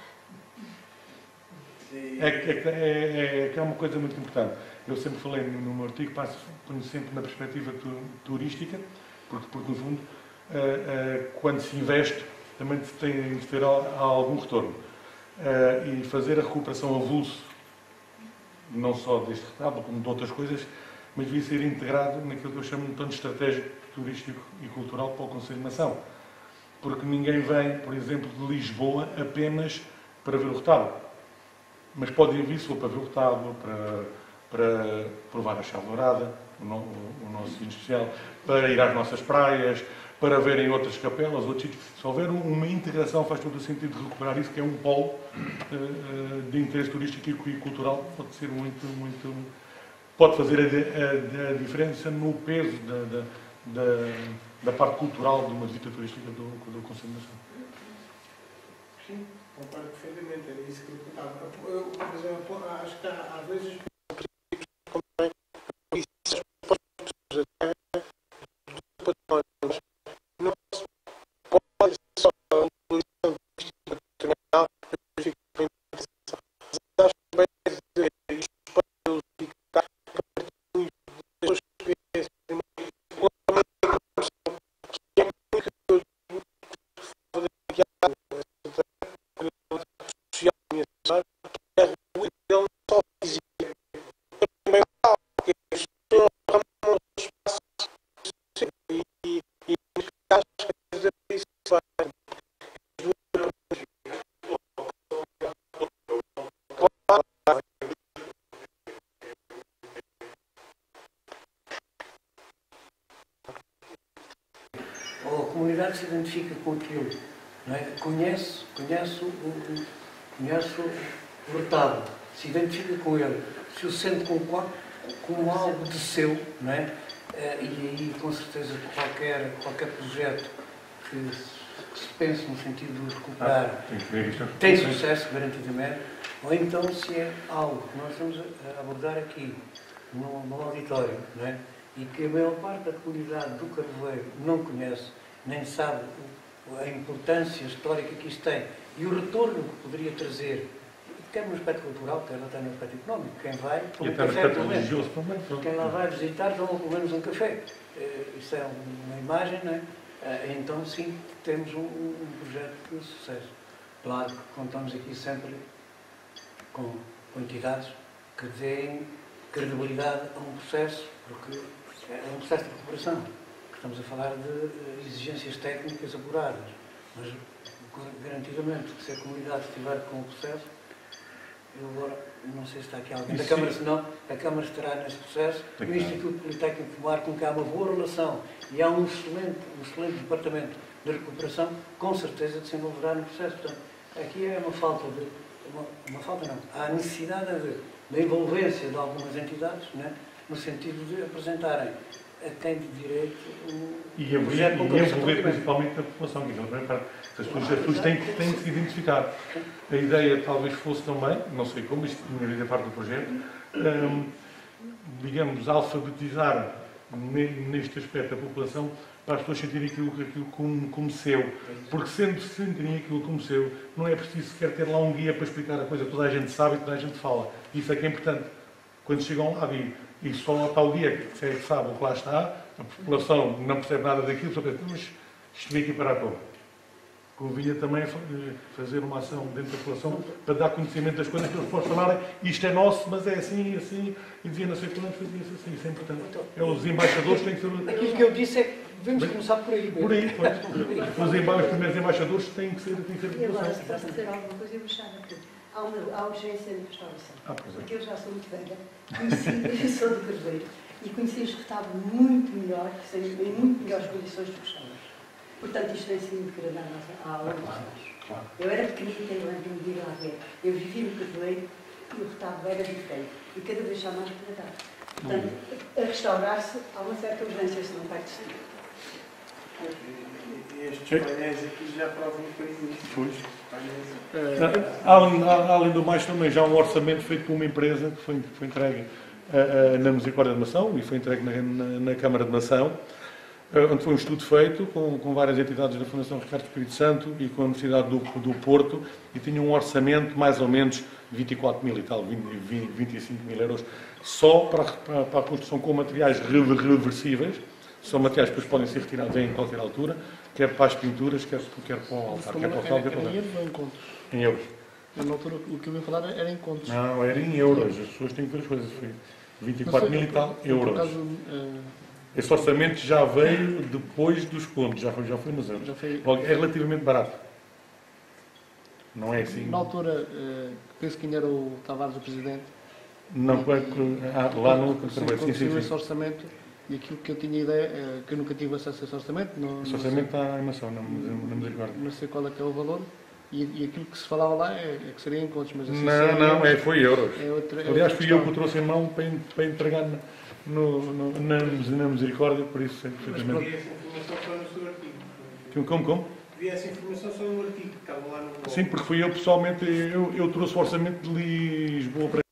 É, é, é, é, é uma coisa muito importante. Eu sempre falei no, no meu artigo, passo sempre na perspectiva tu, turística, porque, porque no fundo, uh, uh, quando se investe, também se tem de ter algum retorno. Uh, e fazer a recuperação a avulso, não só deste retábulo, como de outras coisas, mas devia ser integrado naquilo que eu chamo de um plano estratégico turístico e cultural para o Conselho de Mação. Porque ninguém vem, por exemplo, de Lisboa apenas para ver o retábulo. Mas podem vir só para ver o retábulo, para, para provar a chave dourada, o, no, o nosso vinho especial, para ir às nossas praias, para verem outras capelas, outros sítios. Se houver uma integração, faz todo o sentido de recuperar isso, que é um polo uh, de interesse turístico e cultural, pode ser muito, muito... pode fazer a, a, a diferença no peso da, da, da, da parte cultural de uma visita turística do, do Conselho de Mação. Sim, concordo perfeitamente, era isso que eu contava. Eu, mas eu acho que há, às vezes comunidade se identifica com aquilo, não é? Conhece, conhece, o, conhece o retábulo, se identifica com ele, se o sente como, como algo de seu, não é? E aí, com certeza, qualquer, qualquer projeto que, que se pense no sentido de recuperar ah, tem sucesso, garantidamente, ou então se é algo que nós estamos a abordar aqui, no, no auditório, não é? E que a maior parte da comunidade do Carvoeiro não conhece, nem sabe a importância histórica que isto tem e o retorno que poderia trazer, quer no aspecto cultural, quer até no aspecto económico. Quem vai, toma um café, pelo menos. Quem lá vai visitar, toma pelo menos um café. Isso é uma imagem, não é? Então, sim, temos um, um projeto de sucesso. Claro que contamos aqui sempre com, com entidades que deem credibilidade a um processo, porque é um processo de recuperação, que estamos a falar de exigências técnicas apuradas, mas garantidamente que se a comunidade estiver com o processo, eu agora não sei se está aqui alguém da Câmara, senão a Câmara estará nesse processo, o Instituto Politécnico de Fumar, com que há uma boa relação e há um excelente, um excelente departamento de recuperação, com certeza desenvolverá no processo. Portanto, aqui é uma falta de, uma, uma falta não, há necessidade de, da envolvência de algumas entidades, né, no sentido de apresentarem a quem de direito um, e um projeto com e envolver principalmente a população, que não é para as pessoas, as pessoas têm, têm que se identificar. A ideia talvez fosse também, não sei como, isto tinha parte do projeto, um, digamos, alfabetizar neste aspecto a população para as pessoas sentirem aquilo, aquilo como, como seu. Porque sendo sentirem aquilo como seu, não é preciso sequer ter lá um guia para explicar a coisa. Toda a gente sabe e toda a gente fala. Isso é que é importante. Quando chegam lá, digo, e só está o guia que é que sabe o que lá está, a população não percebe nada daquilo, só pensa, mas isto veio aqui para a toa. Convinha também fazer uma ação dentro da população para dar conhecimento das coisas que eles possam falarem, isto é nosso, mas é assim, assim, e dizia, não sei quando fazia-se assim, isso é importante. É, os embaixadores têm que ser... Aquilo que eu disse é que devemos começar por aí. Por aí, pois. Os, emba os primeiros embaixadores têm que ser... Têm que ser e agora, se posso dizer alguma coisa, eu gostava que há, uma, há urgência de restauração. Ah, pois é. Porque eu já sou muito velha, conheci, eu sou do Carvoeiro, e conheci os que estavam muito melhor, em muito melhores condições do que estamos. Portanto, isto tem sido degradado há longo anos. Eu era pequenita e eu lembro-me de ir lá ver. Eu vivi no Carvoeiro e o retábulo era diferente. E cada vez está mais degradado. Portanto, a restaurar-se, há uma certa urgência, se não vai decidir. Estes painéis aqui já provam um bocadinho isso. Pois. É, além, além do mais, também já há um orçamento feito por uma empresa que foi, foi entregue uh, uh, na Misericórdia de Mação e foi entregue na, na, na Câmara de Mação, uh, onde foi um estudo feito com, com várias entidades da Fundação Ricardo Espírito Santo e com a Universidade do, do Porto, e tinha um orçamento mais ou menos vinte e quatro mil e tal, vinte, vinte e cinco mil euros, só para, para, para a construção com materiais reversíveis. São materiais que depois podem ser retirados em qualquer altura, quer para as pinturas, quer, quer para o altar, quer para o sal, quer para o altar. Em euros ou em contos? Em euros. Eu, na altura, o que eu ia falar era em contos. Não, era em euros. As pessoas têm que ver as coisas. Foi vinte e quatro mil e tal euros. Caso, uh... Esse orçamento já veio depois dos contos, já foi, já foi nos euros. Foi... É relativamente barato. Não é assim? Na altura, uh, penso que ainda era o Tavares o Presidente. Não, foi ah, lá no Conselho. Sim, sim, sim. Esse orçamento. E aquilo que eu tinha ideia, que eu nunca tive acesso a esse orçamento. Não, esse orçamento está em Mação, não me Misericórdia. Não sei qual é que é o valor. E, e aquilo que se falava lá é, é que seria em contos. Mas assim, não, não, é, foi euros. É outra, é Aliás, fui eu que o trouxe em mão para, para entregar no, no, na, na Misericórdia, por isso sei perfeitamente. Mas essa informação só no seu artigo. Como, como? Vi essa informação só no artigo, que estava lá no... Sim, porque fui eu pessoalmente, eu, eu trouxe o orçamento de Lisboa para...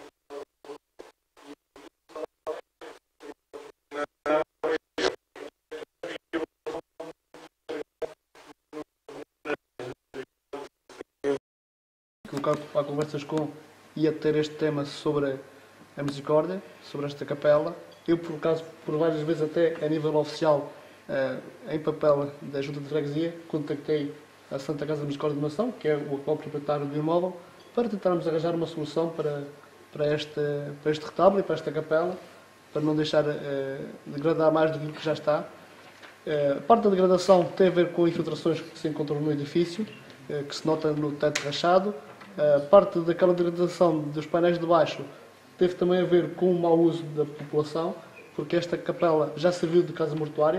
Há conversas com, ia ter este tema sobre a Misericórdia, sobre esta capela. Eu, por acaso, por várias vezes até a nível oficial, uh, em papel da Junta de Freguesia, contactei a Santa Casa de Misericórdia de Mação, que é o atual proprietário do imóvel, para tentarmos arranjar uma solução para, para, este, para este retábulo e para esta capela, para não deixar uh, degradar mais do que já está. Uh, a parte da degradação tem a ver com infiltrações que se encontram no edifício, uh, que se nota no teto rachado. A parte daquela degradação dos painéis de baixo teve também a ver com o mau uso da população, porque esta capela já serviu de casa mortuária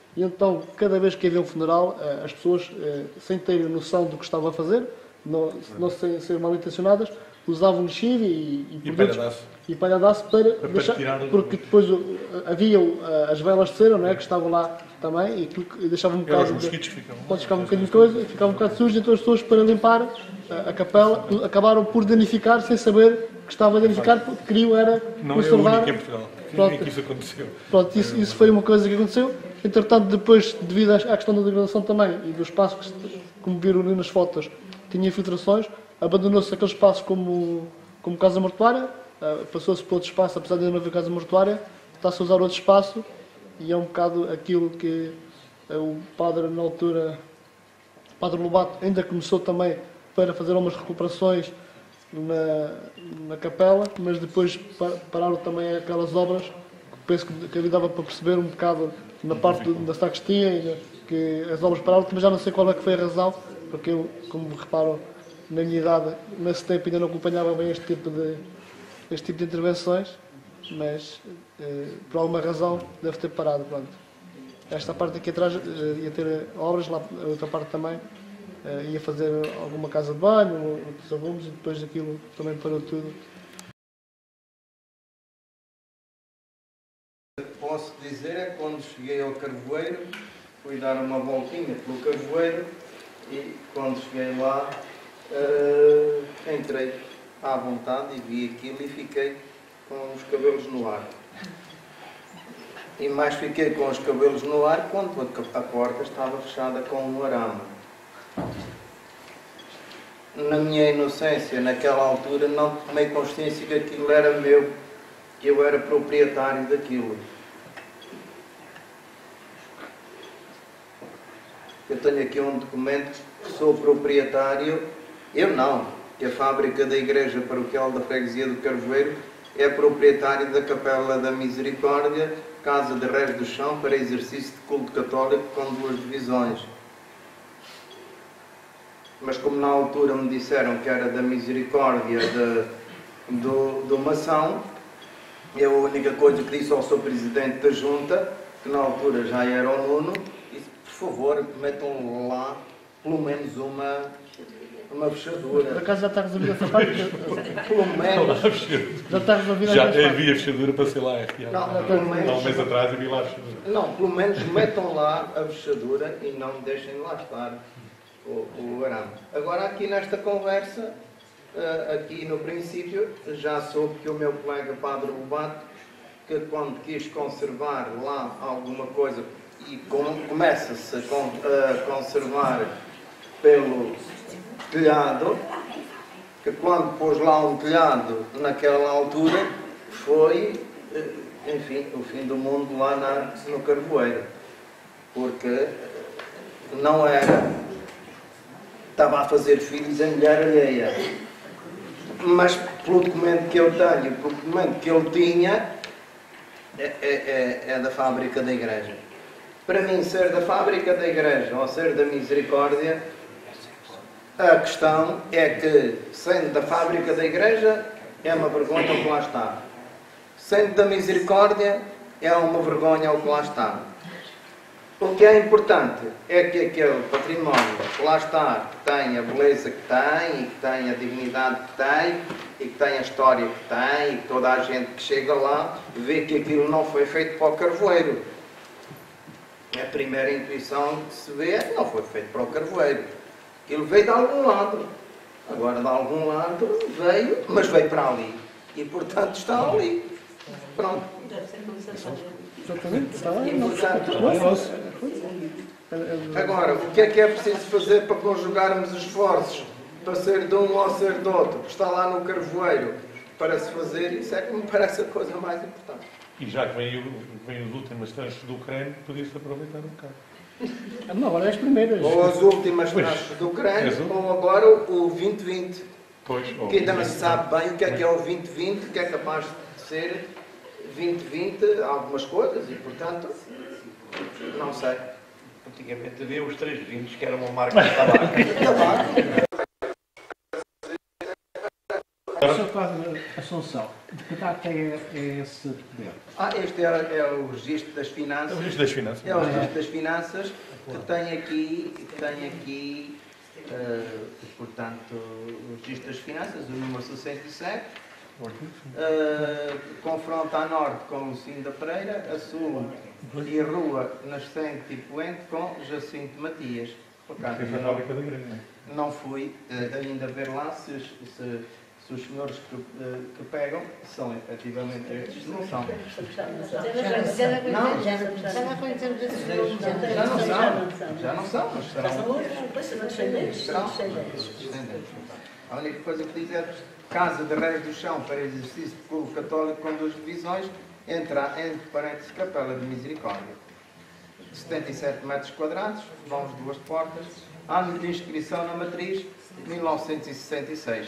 e então, cada vez que havia um funeral, as pessoas, sem terem noção do que estavam a fazer, não, não sem ser mal intencionadas, usavam lexívia e, e, e produtos e palhadaço para, para deixar, porque depois havia as velas de cera, não é, que estavam lá também, e deixavam um bocado de, pode ficar um bocadinho de coisa, e ficava um bocado sujo, então as pessoas, para limpar a, a capela, acabaram por danificar sem saber que estava a danificar, porque queriam era não conservar. É o único em Portugal. Pronto, que isso aconteceu. Pronto, isso, isso foi uma coisa que aconteceu. Entretanto, depois, devido à questão da degradação também e do espaço, que, como viram ali nas fotos, tinha infiltrações, abandonou-se aquele espaço como, como casa mortuária, uh, passou-se para outro espaço, apesar de não haver casa mortuária, está-se a usar outro espaço, e é um bocado aquilo que uh, o padre, na altura, o padre Lobato, ainda começou também para fazer algumas recuperações na, na capela, mas depois pararam também aquelas obras, que penso que ali dava para perceber um bocado na parte do, da sacristia, que as obras pararam, mas já não sei qual é que foi a razão, porque eu, como reparam, na minha idade, nesse tempo ainda não acompanhava bem este tipo de, este tipo de intervenções, mas eh, por alguma razão deve ter parado. Pronto. Esta parte aqui atrás eh, ia ter obras, lá a outra parte também eh, ia fazer alguma casa de banho, outros arrumos, e depois aquilo também parou tudo. Posso dizer é que quando cheguei ao Carvoeiro, fui dar uma voltinha pelo Carvoeiro e quando cheguei lá uh, entrei à vontade e vi aquilo e fiquei com os cabelos no ar. E mais fiquei com os cabelos no ar quando a porta estava fechada com um arame. Na minha inocência, naquela altura, não tomei consciência que aquilo era meu, que eu era proprietário daquilo. Eu tenho aqui um documento que sou proprietário, eu não, que a fábrica da Igreja Paroquial da Freguesia do Carvoeiro é proprietário da Capela da Misericórdia, Casa de Rés do Chão para exercício de culto católico com duas divisões. Mas como na altura me disseram que era da Misericórdia de, do, do Mação, eu a única coisa que disse ao seu Presidente da Junta, que na altura já era o Nuno, disse, por favor, metam lá pelo menos uma, uma fechadura. Por acaso já está resolvida essa parte? Pelo menos. Já está resolvida já essa parte? Já havia fechadura para ser lá. Não, pelo menos, há um mês atrás havia lá a fechadura. Não, pelo menos metam lá a fechadura e não me deixem lá estar o, o arame. Agora aqui nesta conversa, aqui no princípio, já soube que o meu colega Padre Lobato, que quando quis conservar lá alguma coisa, e começa-se a conservar pelo telhado, que quando pôs lá um telhado naquela altura, foi, enfim, o fim do mundo lá na, no Carvoeiro. Porque não era, estava a fazer filhos em mulher alheia. Mas pelo documento que eu tenho, pelo documento que ele tinha, é, é, é da fábrica da Igreja. Para mim, ser da fábrica da Igreja ou ser da Misericórdia, a questão é que, sendo da fábrica da Igreja, é uma vergonha o que lá está. Sendo da Misericórdia, é uma vergonha o que lá está. O que é importante é que aquele património que lá está, que tem a beleza que tem, e que tem a dignidade que tem, e que tem a história que tem, e que toda a gente que chega lá vê que aquilo não foi feito para o Carvoeiro. A primeira intuição que se vê é que não foi feito para o Carvoeiro. Aquilo veio de algum lado. Agora, de algum lado, veio, mas veio para ali. E, portanto, está ali. Pronto. Exatamente, está bem. E, portanto, agora, o que é que é preciso fazer para conjugarmos os esforços para ser de um ou ser de outro, que está lá no Carvoeiro, para se fazer? Isso é que me parece a coisa mais importante. E já que vêm vem as últimas tranches do creme, podia-se aproveitar um bocado. Não, agora é as primeiras. Ou as últimas tranches do creme, ou agora o vinte vinte. Pois, que ainda não se sabe bem o que é que é o vinte vinte, que é capaz de ser vinte vinte, algumas coisas, e portanto, não sei. Antigamente havia os três vinhos, que era uma marca de tabaco. Tabaco. Sr. Padre Assunção, de que data é, é esse documento? Ah, este é, é o registro das finanças. É o registro das finanças. É o registro das finanças que tem aqui, que tem aqui uh, portanto, o registro das finanças, o número sessenta e sete. Uh, confronta a norte com o Cimo da Pereira, a sul e rua Nascente e Poente com Jacinto Matias. Portanto, não, não fui uh, ainda ver lá se, se, se os senhores que, uh, que pegam são efetivamente estes, não são. Não, já não são, já não são, mas serão descendentes. A única coisa que diz é Casa de Reis do Chão para exercício de culto católico com duas divisões, entre, entre parênteses, Capela de Misericórdia. setenta e sete metros quadrados, vão duas portas, ano de inscrição na matriz, mil novecentos e sessenta e seis.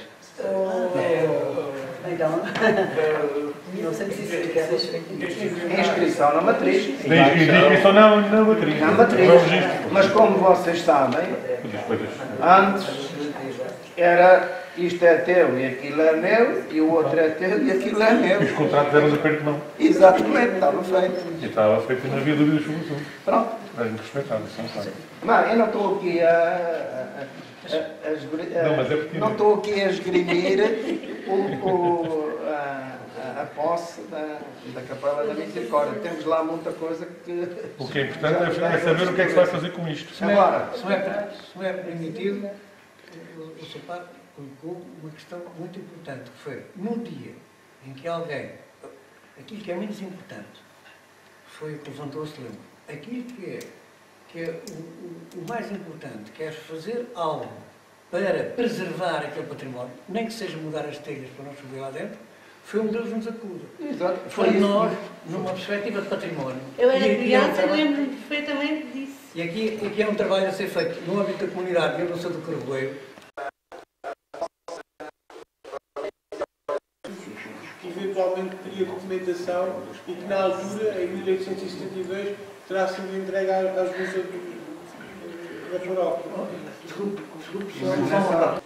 Inscrição na matriz. Inscrição na, na matriz. Na matriz. Mas como vocês sabem, antes era isto é teu e aquilo é meu, e o outro é teu e aquilo é meu. Os contratos eram de aperto de mão. Exatamente, estava feito. E estava feito e não havia dúvidas sobre o assunto. Pronto. Era irrespeitável, isso não sabe. Não, eu não estou aqui a, a, a, a, esgri- a Não, mas é porque- não estou aqui a esgrimir o, o, a, a, a posse da, da Capela da Misericórdia. Temos lá muita coisa que... O que é importante é, é saber o que é que se vai fazer com isto. Se não é, Agora, se não é, se não é permitido, o seu Padre colocou uma questão muito importante, que foi, num dia em que alguém, aquilo que é menos importante, foi o que levantou-se lembro, aquilo que é, que é o, o, o mais importante, que é fazer algo para preservar aquele património, nem que seja mudar as telhas para não chover lá dentro, foi um Deus nos acuda. Exato. Foi nós, numa perspectiva de património. Eu era E aqui é um criança e trabalho- lembro-me perfeitamente disso. E aqui, aqui é um trabalho a ser feito no âmbito da comunidade, eu não sou do Carvoeiro, Que eventualmente teria documentação e que na altura, em mil oitocentos e setenta e dois, terá sido entregue às mãos da paróquia. desculpe, desculpe, senhor, não vão lá.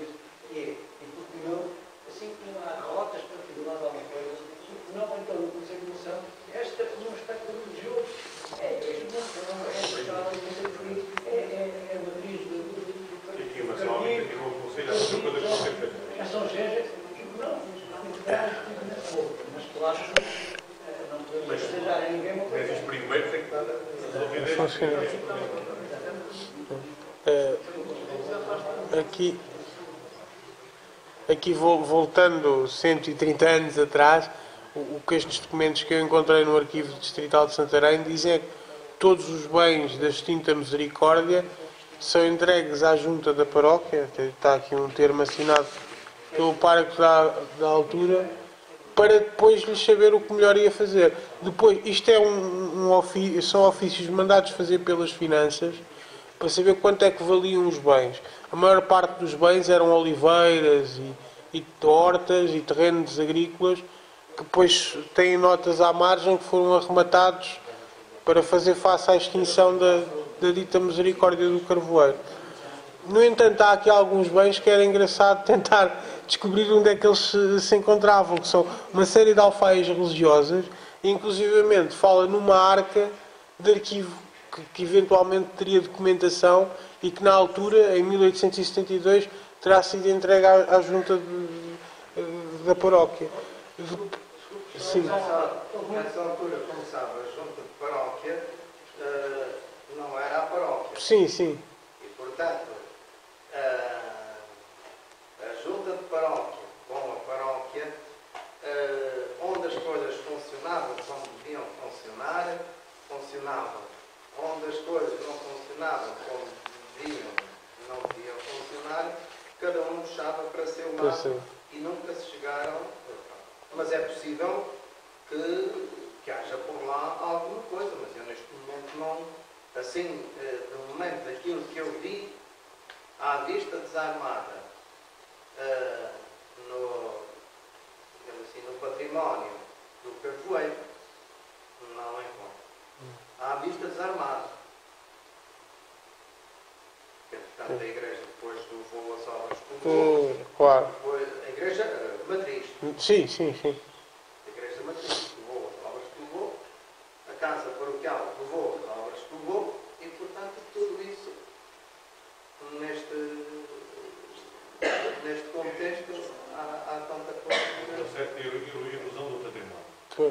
Aqui, aqui voltando cento e trinta anos atrás, o, o que estes documentos que eu encontrei no Arquivo Distrital de Santarém dizem é que todos os bens da extinta Misericórdia são entregues à junta da paróquia, está aqui um termo assinado pelo pároco da, da altura, para depois lhes saber o que melhor ia fazer. Depois, isto é um, um ofício, são ofícios mandados fazer pelas finanças, para saber quanto é que valiam os bens. A maior parte dos bens eram oliveiras e, e hortas e terrenos agrícolas, que depois têm notas à margem que foram arrematados para fazer face à extinção da, da dita Misericórdia do Carvoeiro. No entanto, há aqui alguns bens que era engraçado tentar descobrir onde é que eles se, se encontravam, que são uma série de alfaias religiosas, e inclusivamente fala numa arca de arquivo, que, que eventualmente teria documentação e que na altura, em mil oitocentos e setenta e dois, terá sido entregue à, à junta de, da paróquia. Sim. Nessa, nessa altura, como sabe, a junta de paróquia uh, não era a paróquia. Sim, sim. E, portanto, uh, a junta de paróquia com a paróquia, uh, onde as coisas funcionavam como deviam funcionar, funcionavam. Onde as coisas não funcionavam como deviam, não deviam funcionar, cada um puxava para seu lado e nunca se chegaram. Mas é possível que, que haja por lá alguma coisa, mas eu neste momento não, assim, no momento daquilo que eu vi, à vista desarmada, uh, no, assim, no património do Carvoeiro, não encontro. À vista desarmada. Portanto, a igreja depois levou as obras como hum, claro. depois, a igreja matriz. Sim, sim, sim. A igreja matriz levou as obras que levou, a casa paroquial levou as obras que levou, e portanto tudo isso neste, neste contexto há, há tanta coisa. É certo, e a ilusão do património. Foi.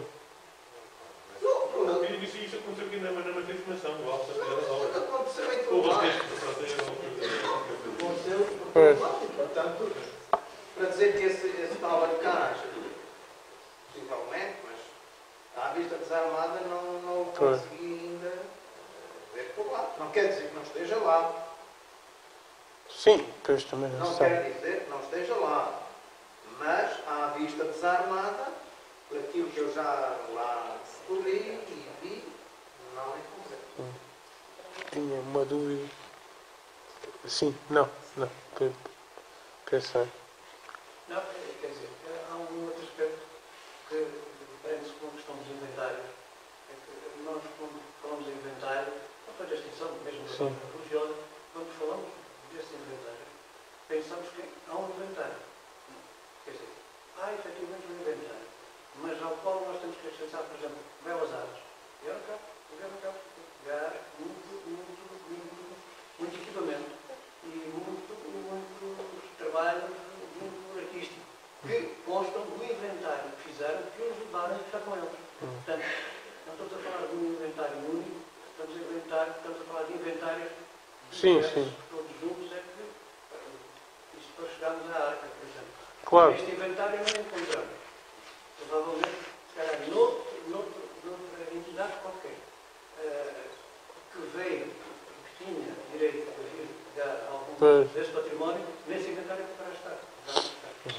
E isso, isso aconteceu aqui na, na matriculação, do alto das obras. Aconteceu em Houve todo lado. textos que protegeram. Aconteceu por todo lado. Portanto, para dizer que esse, esse tal arcaixa, possivelmente, mas à vista desarmada não, não o consegui ainda ver por lá. Não quer dizer que não esteja lá. Sim, pois também não Não sei. quer dizer que não esteja lá. Mas à vista desarmada, por aquilo que eu já lá descobri e vi, não encontrei. Tinha uma dúvida. Sim, não, não. Pensei. Não, quer dizer, há um outro aspecto que prende-se com a questão dos inventários. É que nós, quando falamos em inventário, não foi da extinção, mesmo da Sim. religiosa, quando falamos desse inventário, pensamos que há um inventário. Quer dizer, há efetivamente um inventário, mas ao qual nós temos que acessar, por exemplo, belas artes. E olha cá, olha cá, pegar muito, muito, muito, muito equipamento e muito, muitos trabalhos muito artísticos que constam do inventário que fizeram que os levaram a ficar com eles. Portanto, não estamos a falar de um inventário único, estamos a, inventar, estamos a falar de inventários Sim, diversos, sim. todos juntos, é que isto para chegarmos à arca, por exemplo. Claro. Este inventário não encontramos. Provavelmente, se calhar, noutro, noutro, noutra entidade qualquer, uh, que veio, que tinha direito a vir pegar algum Pois. desse património, nesse inventário poderá estar. Já está.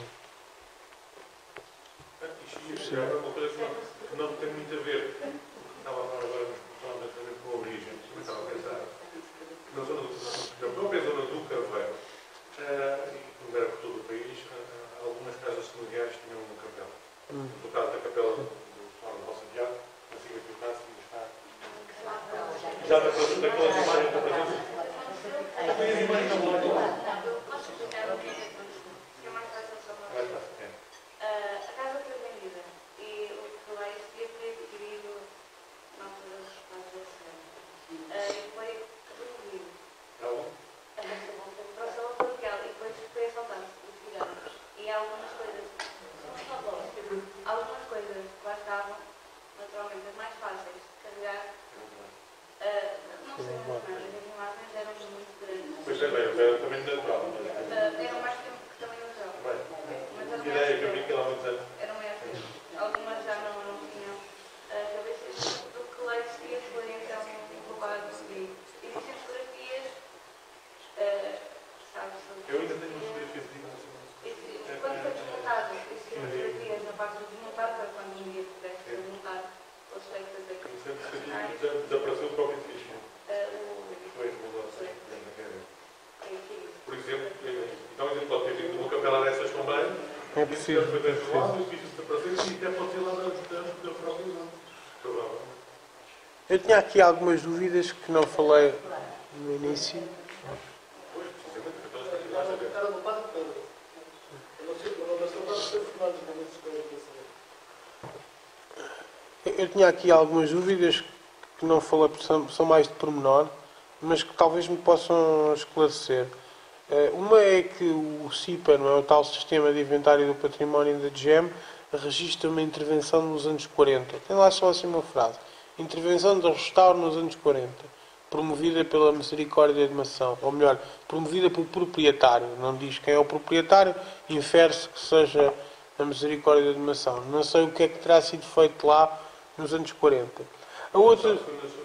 Isto é uma coisa que não, que não tem muito a ver. Estava a falar agora mas, com a origem. Mas estava a pensar. Na zona do, na própria zona do Carveiro, uh, não era por todo o país, uh, algumas casas semelhantes tinham uma capela. Hum. No caso da capela do São Santiago, na Siga de Picasso, está. Já daquelas imagens da presença. Tem as imagens da mulher. Posso explicar o que é que é mais fácil só para Vai, vai, é. A casa foi vendida e o que lá existia foi adquirido na altura dos espaços da cidade. E foi removido. Está bom? Para o salão paroquial e depois foi assaltado e tiraram. E há algumas coisas, algumas coisas que lá estavam, naturalmente, as mais fáceis de carregar. Uh, não sei muito mais, as imagens eram muito grandes. Pois é, bem, era também natural. Uh, eram mais que que também natural. Bem, Mas eram ideia que eu maiores vi que lá há muitos anos. eram essas. Algumas já não, não tinham uh, cabeças. Do que lá existia foi então roubado e existem fotografias, uh, sabe, Eu ainda tenho umas fotografias de quando foi desmontado, existiam fotografias na parte do desmontado, para quando um dia pudesse ser desmontado, ou se tem que fazer com desapareceu o próprio edifício. o Foi mudado. Por exemplo, então a gente pode ter vindo uma capela dessas também. É possível. Foi transformado, o edifício desapareceu e até pode ser lá da própria zona. Provavelmente. Eu tinha aqui algumas dúvidas que não falei no início. Pois, precisamente, a capela está aqui lá a saber. Eu tinha aqui algumas dúvidas que não falei, são, são mais de pormenor, mas que talvez me possam esclarecer. Uma é que o SIPA, não é, o tal Sistema de Inventário do Património da G E M, registra uma intervenção nos anos quarenta. Tem lá só assim uma frase. Intervenção de restauro nos anos quarenta, promovida pela Misericórdia de Mação. Ou melhor, promovida pelo proprietário. Não diz quem é o proprietário, infere-se que seja a Misericórdia de Mação. Não sei o que é que terá sido feito lá nos anos quarenta. A outra...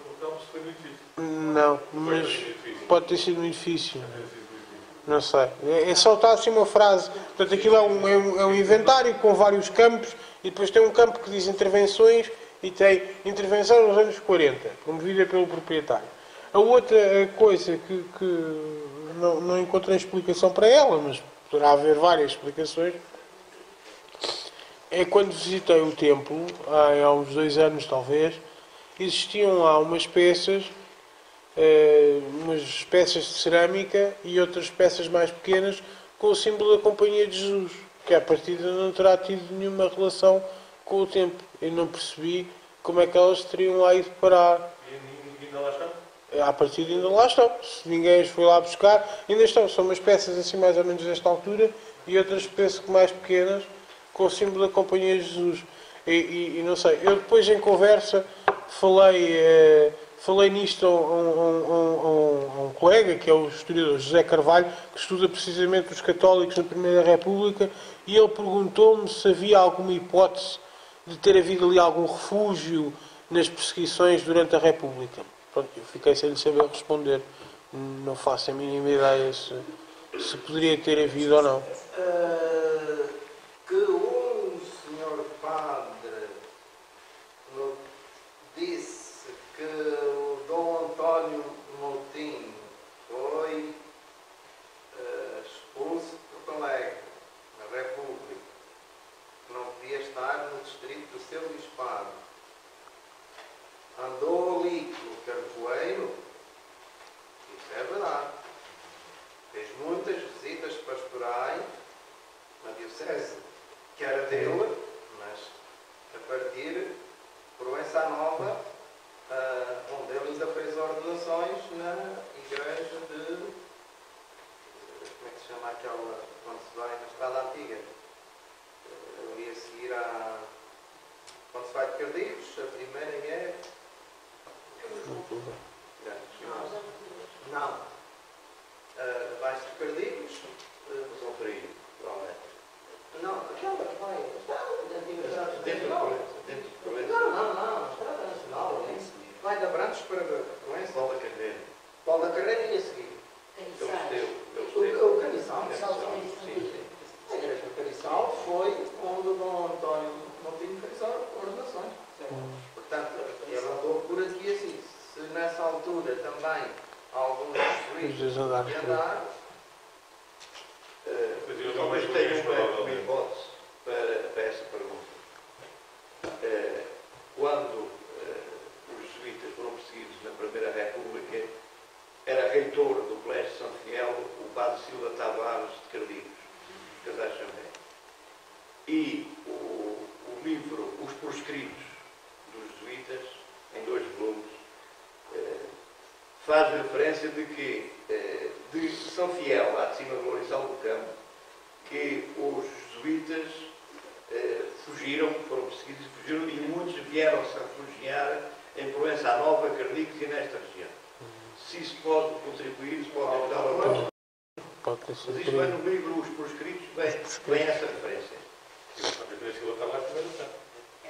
Não, mas pode ter sido um edifício. Não sei. É só está assim uma frase. Portanto, aquilo é um, é, um, é um inventário com vários campos e depois tem um campo que diz intervenções e tem intervenção nos anos quarenta, promovida pelo proprietário. A outra coisa que, que não, não encontrei explicação para ela, mas poderá haver várias explicações, é quando visitei o templo, há, há uns dois anos talvez, existiam lá umas peças, Uh, umas peças de cerâmica e outras peças mais pequenas com o símbolo da Companhia de Jesus. que à partida não terá tido nenhuma relação com o tempo. Eu não percebi como é que elas teriam lá ido parar. E ainda lá estão? À partida ainda lá estão. Se ninguém as foi lá buscar, ainda estão. São umas peças assim mais ou menos desta altura e outras penso que mais pequenas, com o símbolo da Companhia de Jesus. E, e, e não sei, eu depois em conversa falei, eh, falei nisto a um, a, um, a, um, a um colega, que é o historiador José Carvalho, que estuda precisamente os católicos na Primeira República, e ele perguntou-me se havia alguma hipótese de ter havido ali algum refúgio nas perseguições durante a República. Pronto, eu fiquei sem lhe saber responder. Não faço a mínima ideia se, se poderia ter havido ou não. Uh, que um senhor padre no, disse que o Dom António Moutinho foi uh, expulso de Porto Alegre, na República, que não podia estar no distrito do seu bispado. Andou ali no Carvoeiro, isso é verdade. Fez muitas visitas pastorais na diocese, que era dele, mas a partir de Proença Nova, uh, onde ele ainda fez ordenações na igreja de... Como é que se chama aquela, quando se vai na Estrada Antiga? Ali a seguir a... Quando se vai de Cardivos, a primeira é... Não. Uh, Vais de Cardivos, uh, São Frio, provavelmente. Não, aquela que vai. Dentro do Proença. Não, não, não. Estrada Nacional. Vai de Abrantes para Proença. Paulo da Carreira. Paulo da Carreira e a seguir. O Caniçal. A igreja do Caniçal foi onde o Dom António Moutinho fez ordenações. Portanto, ele andou por aqui assim. Se nessa altura também alguns juízes andaram, uh, talvez tenha uma, uma hipótese para, para essa pergunta. Uh, quando uh, os jesuítas foram perseguidos na Primeira República, era reitor do Colégio São Fiel o padre Silva Tavares de Cardivos, Casais Chambé. E o, o livro Os Proscritos dos Jesuítas, em dois volumes, uh, faz referência de que, de São Fiel, lá de cima de Lourençal do Campo, que os jesuítas eh, fugiram, foram perseguidos e fugiram, e muitos vieram-se refugiar em Proença Nova, Cardicos e nesta região. Se isso pode contribuir, isso pode ajudar a nós. Mas isto vem no livro Os Proscritos, vem, vem essa referência. A referência que eu estava lá também não está.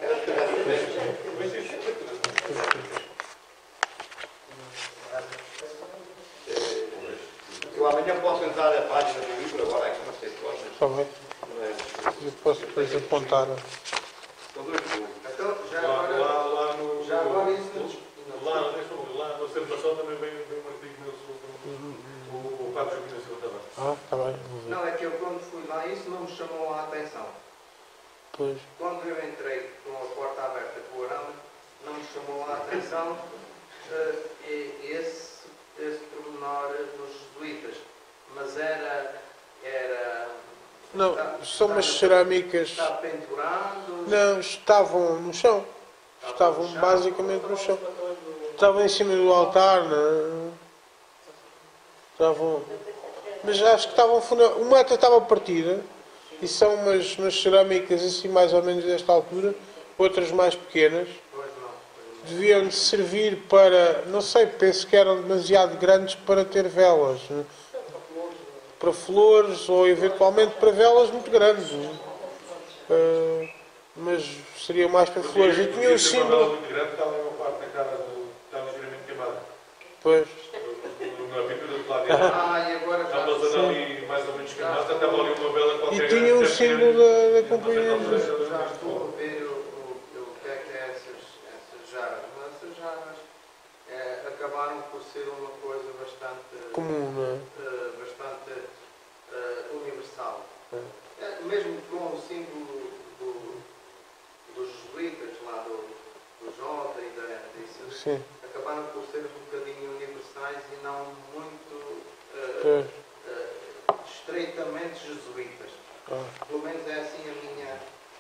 Eu amanhã posso entrar na página do livro, agora aqui não sei quantas. Está bem. Eu posso depois apontar. São dois volumes. Então, já lá, agora... Lá, lá no... Já agora isso... Lá, lá na observação também vem, vem um artigo meu sobre o Padre Joaquim da Silva Tavares. Ah, está bem. Não, é que eu quando fui lá, isso não me chamou a atenção. Pois. Quando eu entrei com a porta aberta com o arame, não me chamou a atenção uh, esse... esse pormenor dos jesuítas, mas era, era não, está, são umas está, cerâmicas, está pendurado, não, estavam no chão, estavam, estavam no chão, basicamente no chão, estavam em cima do altar, não, estavam, mas acho que estavam, uma até estava partida, e são umas, umas cerâmicas assim mais ou menos desta altura, outras mais pequenas. Deviam servir para, não sei, penso que eram demasiado grandes para ter velas. Né? Para flores ou eventualmente para velas muito grandes. Né? Uh, mas seria mais para flores. E tinha um símbolo. Muito grande, está ali uma parte da cara do. Está ligeiramente queimada. Pois. Na pintura do lado direito. Ah, e agora já. Está uma ali mais ou menos queimada. Estava ali uma vela qualquer. E tinha um símbolo da, da Companhia de Jesus. Já estou a ver o, o, o que é que é essas, essas jarras. Mas essas jarras é, acabaram por ser uma coisa bastante comum, não é? Uh, bastante uh, universal. É. É, mesmo com o símbolo do, dos jesuítas, lá do, do Jota e da disso, sim, acabaram por ser um bocadinho universais e não muito uh, uh, estreitamente jesuítas. Pelo menos é assim a minha...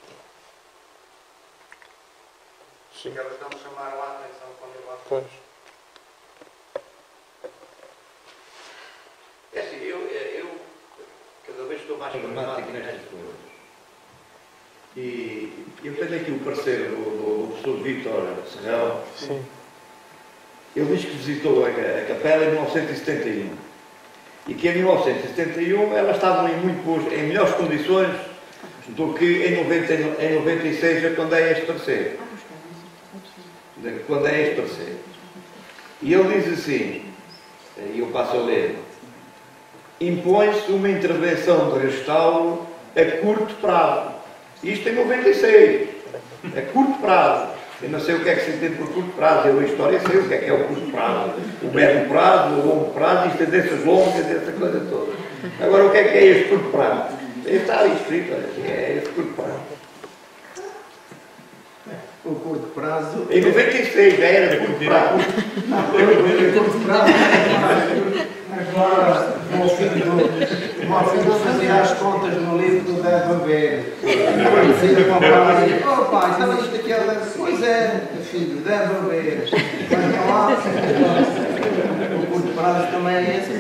Sim. Que elas não me chamaram a atenção quando eu lá fui. Pois. É assim, eu, eu cada vez estou mais pragmático nestas coisas. E eu tenho aqui o parecer do, do, do professor Vítor Serrão. Sim. Ele diz que visitou a, a capela em mil novecentos e setenta e um. E que em mil novecentos e setenta e um elas estavam em, muito boas, em melhores condições do que em, noventa, em noventa e seis, quando é este parecer. Quando é este parecer. E ele diz assim, e eu passo a ler: impõe-se uma intervenção de restauro a curto prazo. Isto em noventa e seis. A curto prazo. Eu não sei o que é que se entende por curto prazo. Eu, a história, sei o que é que é o curto prazo. O médio prazo, o longo prazo, isto é dessas longas, essa coisa toda. Agora, o que é que é este curto prazo? Está ali escrito, olha, é este curto prazo. O curto prazo... Em noventa e seis já era curto prazo. O curto prazo... Agora, no fim do... No fim do fazer as contas no livro do Deve Haver. Dizia para o pai, oh pai, estava isto aqui a dar... Pois é, filho, deve haver. Vai lá. O curto prazo também é esse.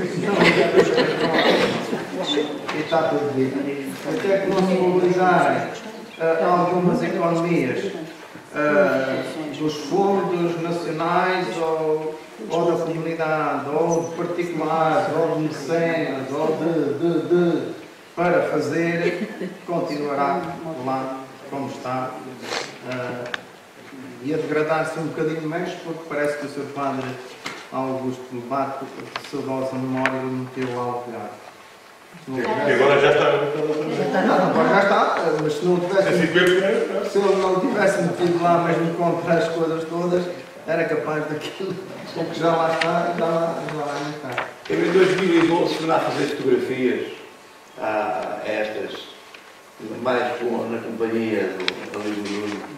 E está tudo dito. Até que não se mobilizarem uh, algumas economias uh, dos fundos nacionais ou, ou da comunidade, ou de particulares, ou de mecenas, ou de, de, de, para fazer, continuará lá como está. Uh, e a degradar-se um bocadinho mais, porque parece que o seu padre Augusto Lobato, de saudosa memória, o meteu lá ao telhado. E agora já está. Não, agora já está, mas se não tivesse, se ele não tivesse metido lá mesmo contra as coisas todas, era capaz daquilo, o que já lá está, já lá, já lá não está. Eu em dois mil e doze fui lá fazer fotografias a, a estas, mais com, na companhia do amigo Bruno.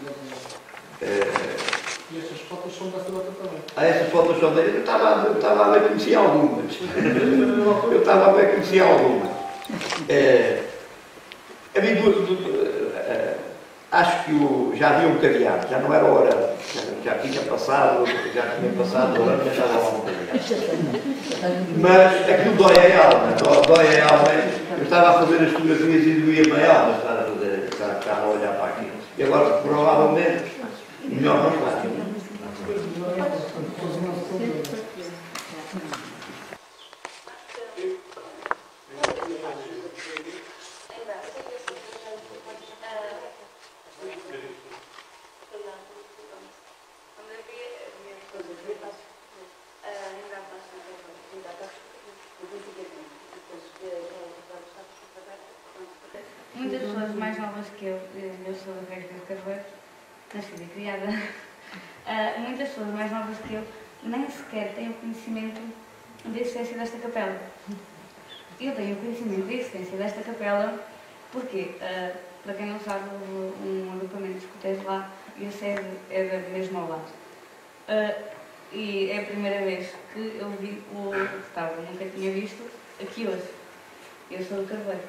E estas fotos são dessa data também? Ah, essas fotos são dele. Eu estava, eu estava a ver que conhecia algumas. Eu estava a ver que conhecia algumas. É, a mim, do, do, do, é, acho que o, já havia um cadeado, já não era hora, já, já tinha passado, já tinha passado, agora já estava lá um cadeado. Mas aquilo dói a alma, dói a alma. Eu estava a fazer as fotografias e doía-me a alma estar a, fazer, estar, estar a olhar para aquilo. E agora, provavelmente, melhor não está. Muitas pessoas mais novas que eu, eu sou da Vega de Carvalho, nascida e criada, uh, muitas pessoas mais novas que eu nem sequer têm o conhecimento da existência desta capela. Eu tenho o conhecimento da existência desta capela porque, uh, para quem não sabe, um agrupamento de escuteiros lá e a sede é mesmo ao lado. Uh, e é a primeira vez que eu vi o retábulo, nunca tinha visto aqui hoje. Eu sou do Carvalho.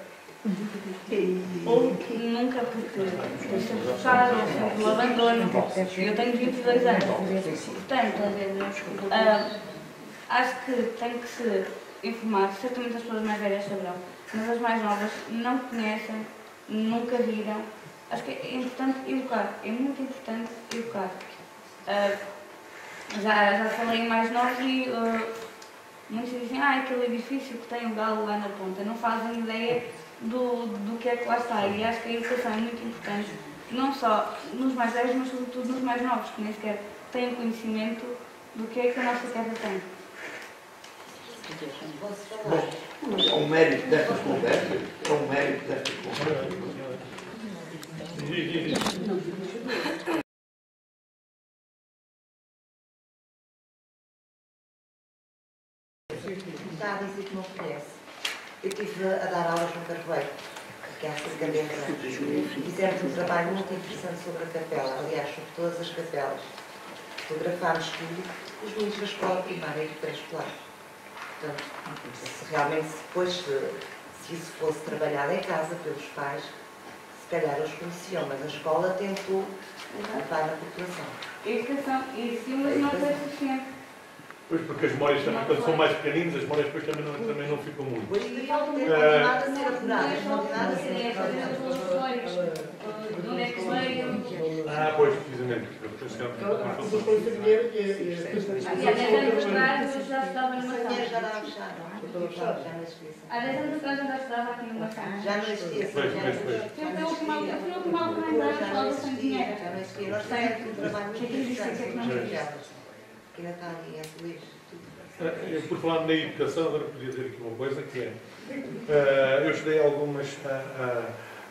Nunca, porque eu sempre fechado, eu sempre o abandono. Eu tenho vinte e dois anos. Portanto, uh, acho que tem que se informar. Certamente as pessoas mais velhas saberão, mas as mais novas não conhecem, nunca viram. Acho que é importante educar, é muito importante educar. Uh, já, já falei em mais novos e uh, muitos dizem, ah, aquele edifício que tem o galo lá na ponta. Não fazem ideia Do, do que é que lá está, e acho que a educação é muito importante, não só nos mais velhos, mas sobretudo nos mais novos, que nem sequer têm conhecimento do que é que a nossa casa tem. É um mérito destas conversas, é um mérito destas conversas. Está a dizer que não conhece. Eu estive a dar aulas no Carvoeiro, que é há cerca de dez anos. Fizemos um trabalho muito interessante sobre a capela, aliás, sobre todas as capelas. Fotografámos tudo, os meninos da escola primária e do pré-escolar. Portanto, se realmente depois se, se se isso fosse trabalhado em casa pelos pais, se calhar eles conheciam, mas a escola tentou levar na população. A educação existiu, mas não foi suficiente. Pois, porque as memórias também, quando são mais pequeninas, as memórias depois também não, também não ficam muito. Pois tem continuado a ser apuradas, continuado a ser apuradas. De onde é que veio? Ah, pois, precisamente. Depois foi dinheiro e... Há dez anos atrás eu já estava numa sala. Já estava fechado, não? Já não existia. Há dez anos atrás eu já estava aqui numa sala. Já não existia. Pois, pois, pois. Eu fui a última altura em dar a escola sem dinheiro. Já não existia. Nós temos um trabalho muito interessante. Que ainda está ali, é feliz. Eu, por falar na educação, agora podia dizer aqui uma coisa que é, uh, eu estudei algumas, uh, uh,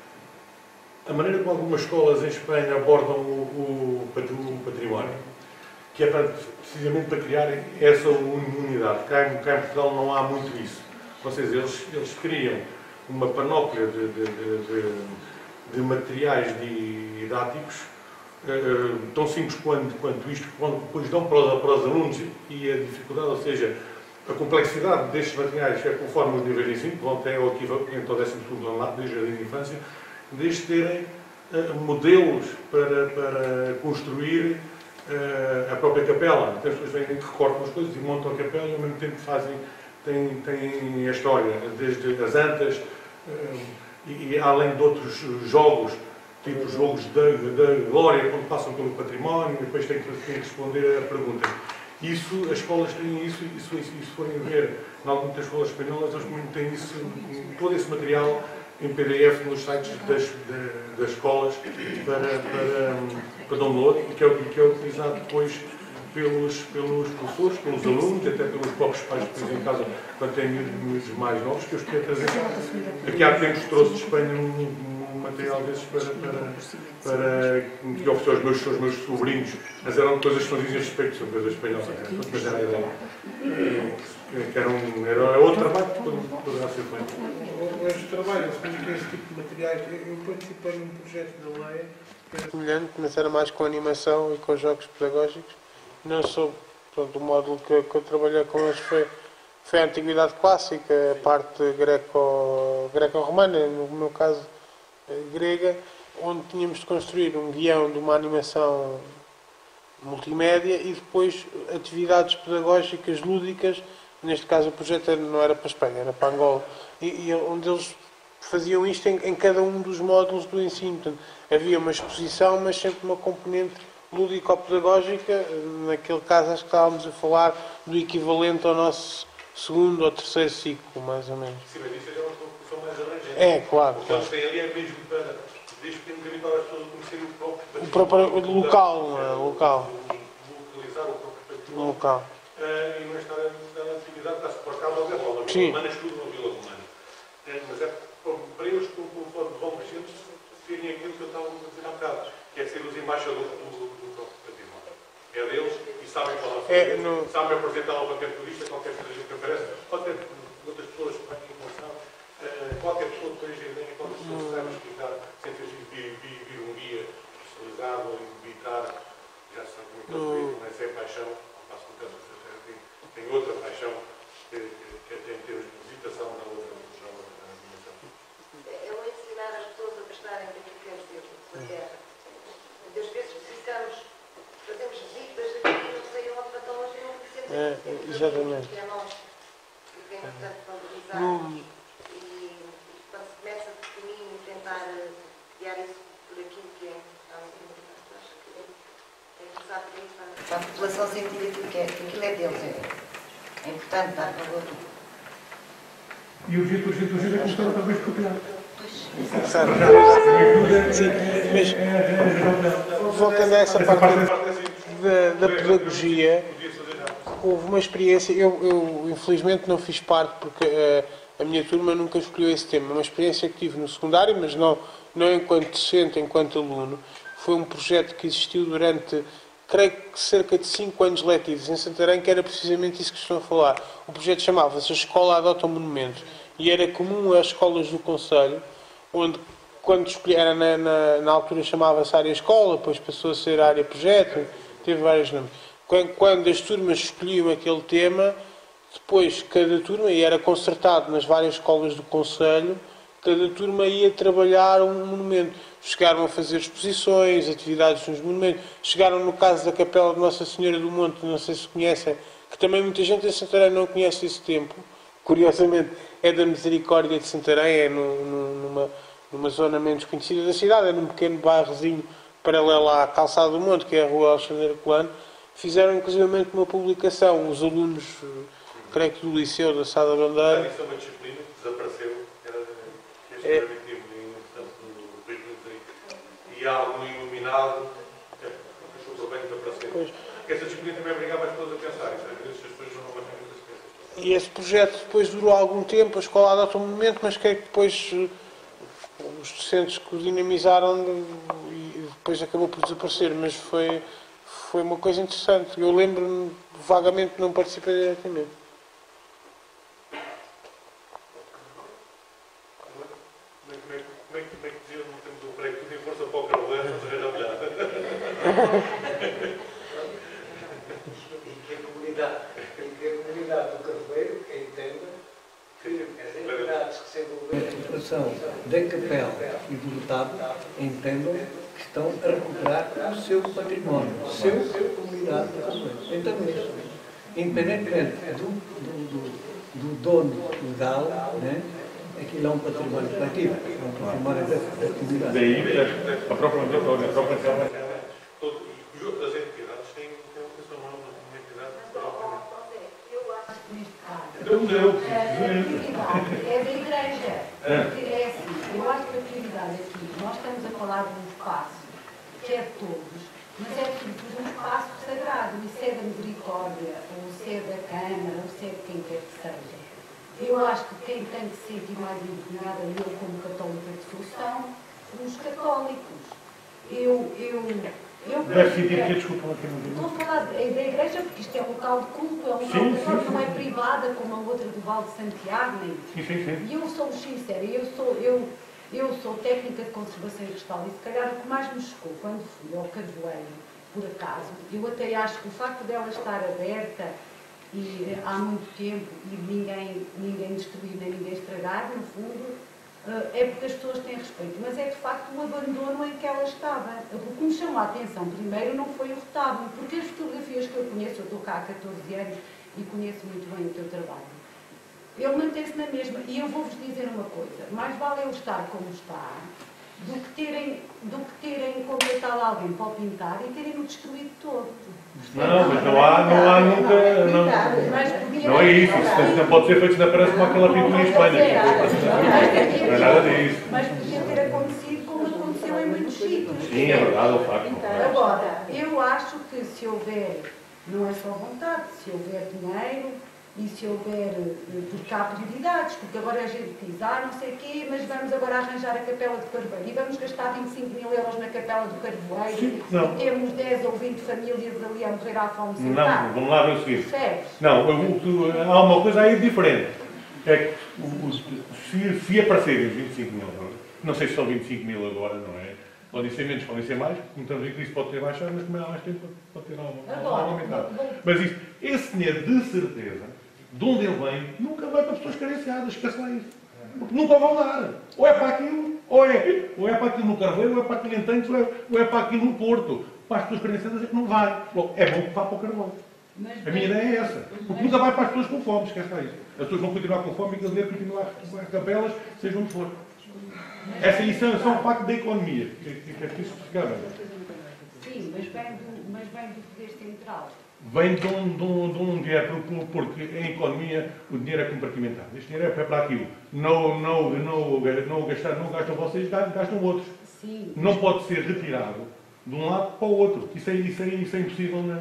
a maneira como algumas escolas em Espanha abordam o, o, o património, que é para, precisamente para criar essa unidade. Cá em, cá em Portugal não há muito isso. Ou seja, eles, eles criam uma panóplia de, de, de, de, de materiais didáticos, Uh, tão simples quanto, quanto isto, quando depois dão para, para os alunos, e a dificuldade, ou seja, a complexidade destes materiais é conforme os níveis de ensino, que vão até ao equivalente ao décimo segundo ano, desde a jardim de infância, desde terem uh, modelos para, para construir uh, a própria capela. Então as pessoas vêm que recortam as coisas e montam a capela e ao mesmo tempo fazem, têm, têm a história, desde as antas, uh, e, e além de outros jogos, tipo jogos da, da glória, quando passam pelo património, e depois têm que, têm que responder a perguntas. Isso, as escolas têm isso, e se, se forem ver em algumas das escolas espanholas, eles têm isso, todo esse material em P D F nos sites das, das escolas para, para, para download, e que é, que é utilizado depois pelos, pelos professores, pelos alunos, até pelos próprios pais que têm em casa, quando têm miúdos mais novos, que eu estou a trazer. Aqui há tempos trouxe de Espanha um, um material desses para, para, para que oferecer aos meus, aos meus sobrinhos, mas eram coisas que não diziam respeito, são coisas espanholas, mas era a ideia. Que era, um, era outro trabalho que poderá ser feito. Este trabalho, com esse tipo de materiais, eu participei num projeto da Leia que era semelhante, mas era mais com animação e com jogos pedagógicos. Não sou, pronto, o módulo que, que eu trabalhei com eles foi, foi a Antiguidade Clássica, a parte greco, greco-romana, no meu caso grega, onde tínhamos de construir um guião de uma animação multimédia e depois atividades pedagógicas lúdicas. Neste caso o projeto não era para a Espanha, era para Angola, e, e onde eles faziam isto em, em cada um dos módulos do ensino. Portanto, havia uma exposição, mas sempre uma componente lúdico-pedagógica. Naquele caso acho que estávamos a falar do equivalente ao nosso segundo ou terceiro ciclo, mais ou menos. Sim, mas isso é uma solução mais abrangente. É, claro. O que eles têm ali é mesmo para, desde que temos habituado as pessoas a conhecerem o próprio O próprio local, não é? Local. Localizar o próprio património. Local. Uh, e não estar na atividade, está-se por cá logo a bola. A Sim. Vila Romana, estudo na Vila Romana. É, mas é para eles, como vão crescendo, serem aquilo que eu estava a dizer há bocado, que é ser os embaixadores do, do próprio património. É deles e sabem falar sobre É, isso, no... sabem apresentá-lo a qualquer turista, qualquer coisa que aparece, qualquer outras pessoas para quem não sabe, uh, qualquer pessoa que tenha ideia, qualquer pessoa que saiba explicar, sem ter de vir, vir, vir um guia especializado ou invitar, já sabe como é que eles dizem, mas é paixão, passo por tanto, tem outra paixão que, que, que tem em termos de visitação da outra dimensão. É o ensinar as pessoas a prestarem benefícios da terra. Muitas vezes precisamos, fazemos visitas aqui, não sei onde, para tão longe, não precisamos. É, exatamente. Que é nós, que tem portanto valorizar. Hum. E, e quando se começa de pequenino, tentar guiar isso por aquilo que é, acho que é começar por isso. Para a população sentir aquilo que é, que aquilo é deles. É. É importante dar valor. E o jeito, o jeito, o jeito é começar outra vez com o pilar. Sim, mas voltando a essa parte da, da pedagogia, houve uma experiência, eu, eu infelizmente não fiz parte porque uh, a minha turma nunca escolheu esse tema, uma experiência que tive no secundário, mas não, não enquanto docente, enquanto aluno, foi um projeto que existiu durante, creio que cerca de cinco anos letivos em Santarém, que era precisamente isso que estão a falar. O projeto chamava-se A Escola Adota Monumentos e era comum às escolas do Conselho, onde, quando escolhi, era na, na, na altura chamava-se área escola, depois passou a ser área projeto, teve vários nomes. Quando, quando as turmas escolhiam aquele tema, depois cada turma, e era concertado nas várias escolas do Conselho, cada turma ia trabalhar um monumento. Chegaram a fazer exposições, atividades nos monumentos. Chegaram no caso da Capela de Nossa Senhora do Monte, não sei se conhecem, que também muita gente em Santarém não conhece esse templo. Curiosamente, é da Misericórdia de Santarém, é no, no, numa, numa zona menos conhecida da cidade, é num pequeno bairrozinho paralelo à Calçada do Monte, que é a Rua Alexandre Herculano. Fizeram inclusivamente uma publicação, os alunos, creio que do Liceu da Sá da Bandeira. Isso é uma disciplina que desapareceu, era este É. permitivo do currículo e algo iluminado, que achou bem desaparecer. Pois. Porque essa disciplina também obrigava as pessoas a pensar, isso às vezes as pessoas não gostam muito das coisas. E esse projeto depois durou algum tempo, a escola adota um momento, mas creio que depois eh, os docentes que o dinamizaram e depois acabou por desaparecer, mas foi, foi uma coisa interessante. Eu lembro-me vagamente, não participei diretamente. Como é, como é, como é, como é que dizia, não temos um break, tudo em força para o Carolé, não se arranja melhor. E que a comunidade, e que a comunidade do Carvoeiro entenda que as entidades que se envolveram na instalação da capela e do retábulo entendam que estão a recuperar o seu património, o seu comunidade do Carvoeiro. Entendam isso. Independentemente do, do, do, do dono legal, né? Aquilo é um património coletivo, é um património da, da comunidade. Daí, a própria a própria as entidades têm uma entidade é da igreja. É assim, eu acho que a prioridade aqui, nós estamos a falar de um espaço que é de todos, mas é de um espaço sagrado, e se é da misericórdia, ou se é da Câmara, ou se é de quem quer que seja. Eu acho que quem tem que se sentir mais indignada, eu como católica de sou, são os católicos. Eu, eu, eu... Deve sentir que, desculpa, aqui não Estou a falar da igreja porque isto é um local de culto, é um local sim, de culto, sim, não é sim. privada como a outra do Val de Santiago, nem Sim, sim, sim. E eu sou sincera, eu sou, eu, eu sou técnica de conservação e restauro, e se calhar o que mais me chocou quando fui ao Carvoeiro, por acaso, eu até acho que o facto dela estar aberta e há muito tempo e ninguém, ninguém destruir nem ninguém estragar, no fundo, é porque as pessoas têm respeito, mas é de facto o abandono em que ela estava. O que me chamou a atenção primeiro não foi o retábulo, porque as fotografias que eu conheço, eu estou cá há catorze anos e conheço muito bem o teu trabalho, ele mantém-se na mesma. E eu vou-vos dizer uma coisa, mais vale ele estar como está do que terem, do que terem contratado alguém para o pintar e terem-no destruído todo. Não, mas não há, não há nunca. Não, não é isso, isso não pode ser feito na parece com aquela pintura em Espanha. Não é nada disso. Mas podia ter acontecido como aconteceu em muitos sítios. Sim, é verdade, é o facto. Agora, eu acho que se houver, não é só vontade, se houver dinheiro e se houver, porque há prioridades, porque agora a gente diz, ah, não sei o quê, mas vamos agora arranjar a Capela do Carvoeiro e vamos gastar vinte e cinco mil euros na Capela do Carvoeiro e temos dez ou vinte famílias ali a morrer à fome sem nada. Não, vamos lá ver o seguinte. Percebes? Não, eu, há uma coisa aí diferente. É que o, o, se, se aparecerem os vinte e cinco mil euros, não sei se são vinte e cinco mil agora, não é? Podem ser menos, podem ser mais, como estamos a ver que isso pode ter baixado, mas como é há mais tempo, pode ter aumentado. Mas isso, esse dinheiro, de certeza, de onde ele vem, nunca vai para pessoas carenciadas, esquece lá isso. Porque nunca vão dar. Ou é para aquilo, ou é, ou é para aquilo no Carvoeiro, ou é para aquilo em Tanques, ou é, ou é para aquilo no Porto. Para as pessoas carenciadas é que não vai. Bom, é bom que vá para o Carvoeiro. A minha ideia é essa. Porque nunca vai para as pessoas com fome, esquece lá isso. As pessoas vão continuar com fome e aquele dinheiro continuar a capelas, seja onde for. Essa isso é só um pacto da economia, que, que, que é preciso explicar. Sim, mas vem do, mas vem do poder central. Vem de um, de um, de um dinheiro, porque em economia o dinheiro é compartimentado. Este dinheiro é para aquilo. Não, não, não, não, gastar, não gastam vocês, gastam outros. Sim. Não pode ser retirado de um lado para o outro. Isso é, isso é, isso é impossível na,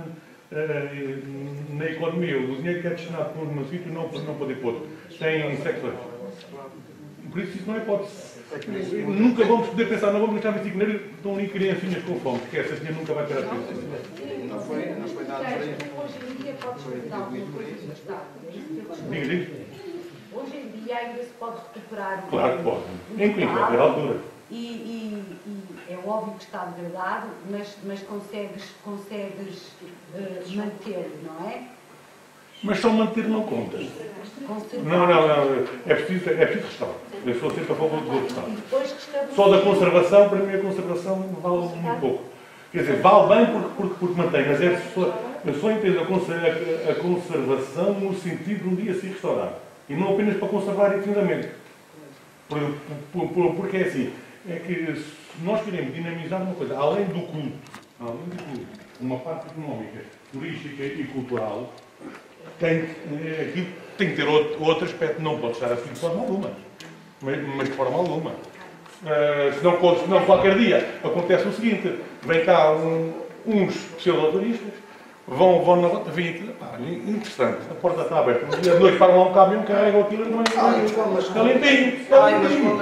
na economia. O dinheiro que é destinado para um sítio não, não pode ir para outro. Tem secções. Por isso isso não é hipótese. Nunca vamos poder pensar, não vamos gastar esse dinheiro, estão ali criancinhas com fome, porque esse dinheiro nunca vai ter a preço. Não foi, não foi dado para isso. Hoje em dia pode fazer alguma coisa no Estado. Diga, diga. Hoje em dia ainda se pode recuperar. Claro que pode. Em qualquer altura. E, e, e é óbvio que está degradado, mas, mas consegues, consegues uh, mantê-lo, não é? Mas só manter não conta. Não, não, não. É preciso, é preciso restaurar. Eu sou sempre a favor do restaurar. Só da conservação, para mim a conservação vale muito pouco. Quer dizer, vale bem porque, porque, porque mantém, mas é só, eu só entendo a conservação no sentido de um dia se restaurar. E não apenas para conservar infinitamente. Por, por, por, porque é assim, é que se nós queremos dinamizar uma coisa, além do culto, além do culto, uma parte económica, turística e cultural, tem, aquilo tem que ter outro, outro aspecto, não pode estar assim de forma alguma. Mas, mas de forma alguma. Uh, senão, senão qualquer dia acontece o seguinte, vem cá um, uns pseudo-turistas, vão, vão na rota, vêm aquilo, pá, interessante, a porta está aberta, um dia de noite param lá um caminhão, carregam aquilo, não é? Está limpinho, está limpinho.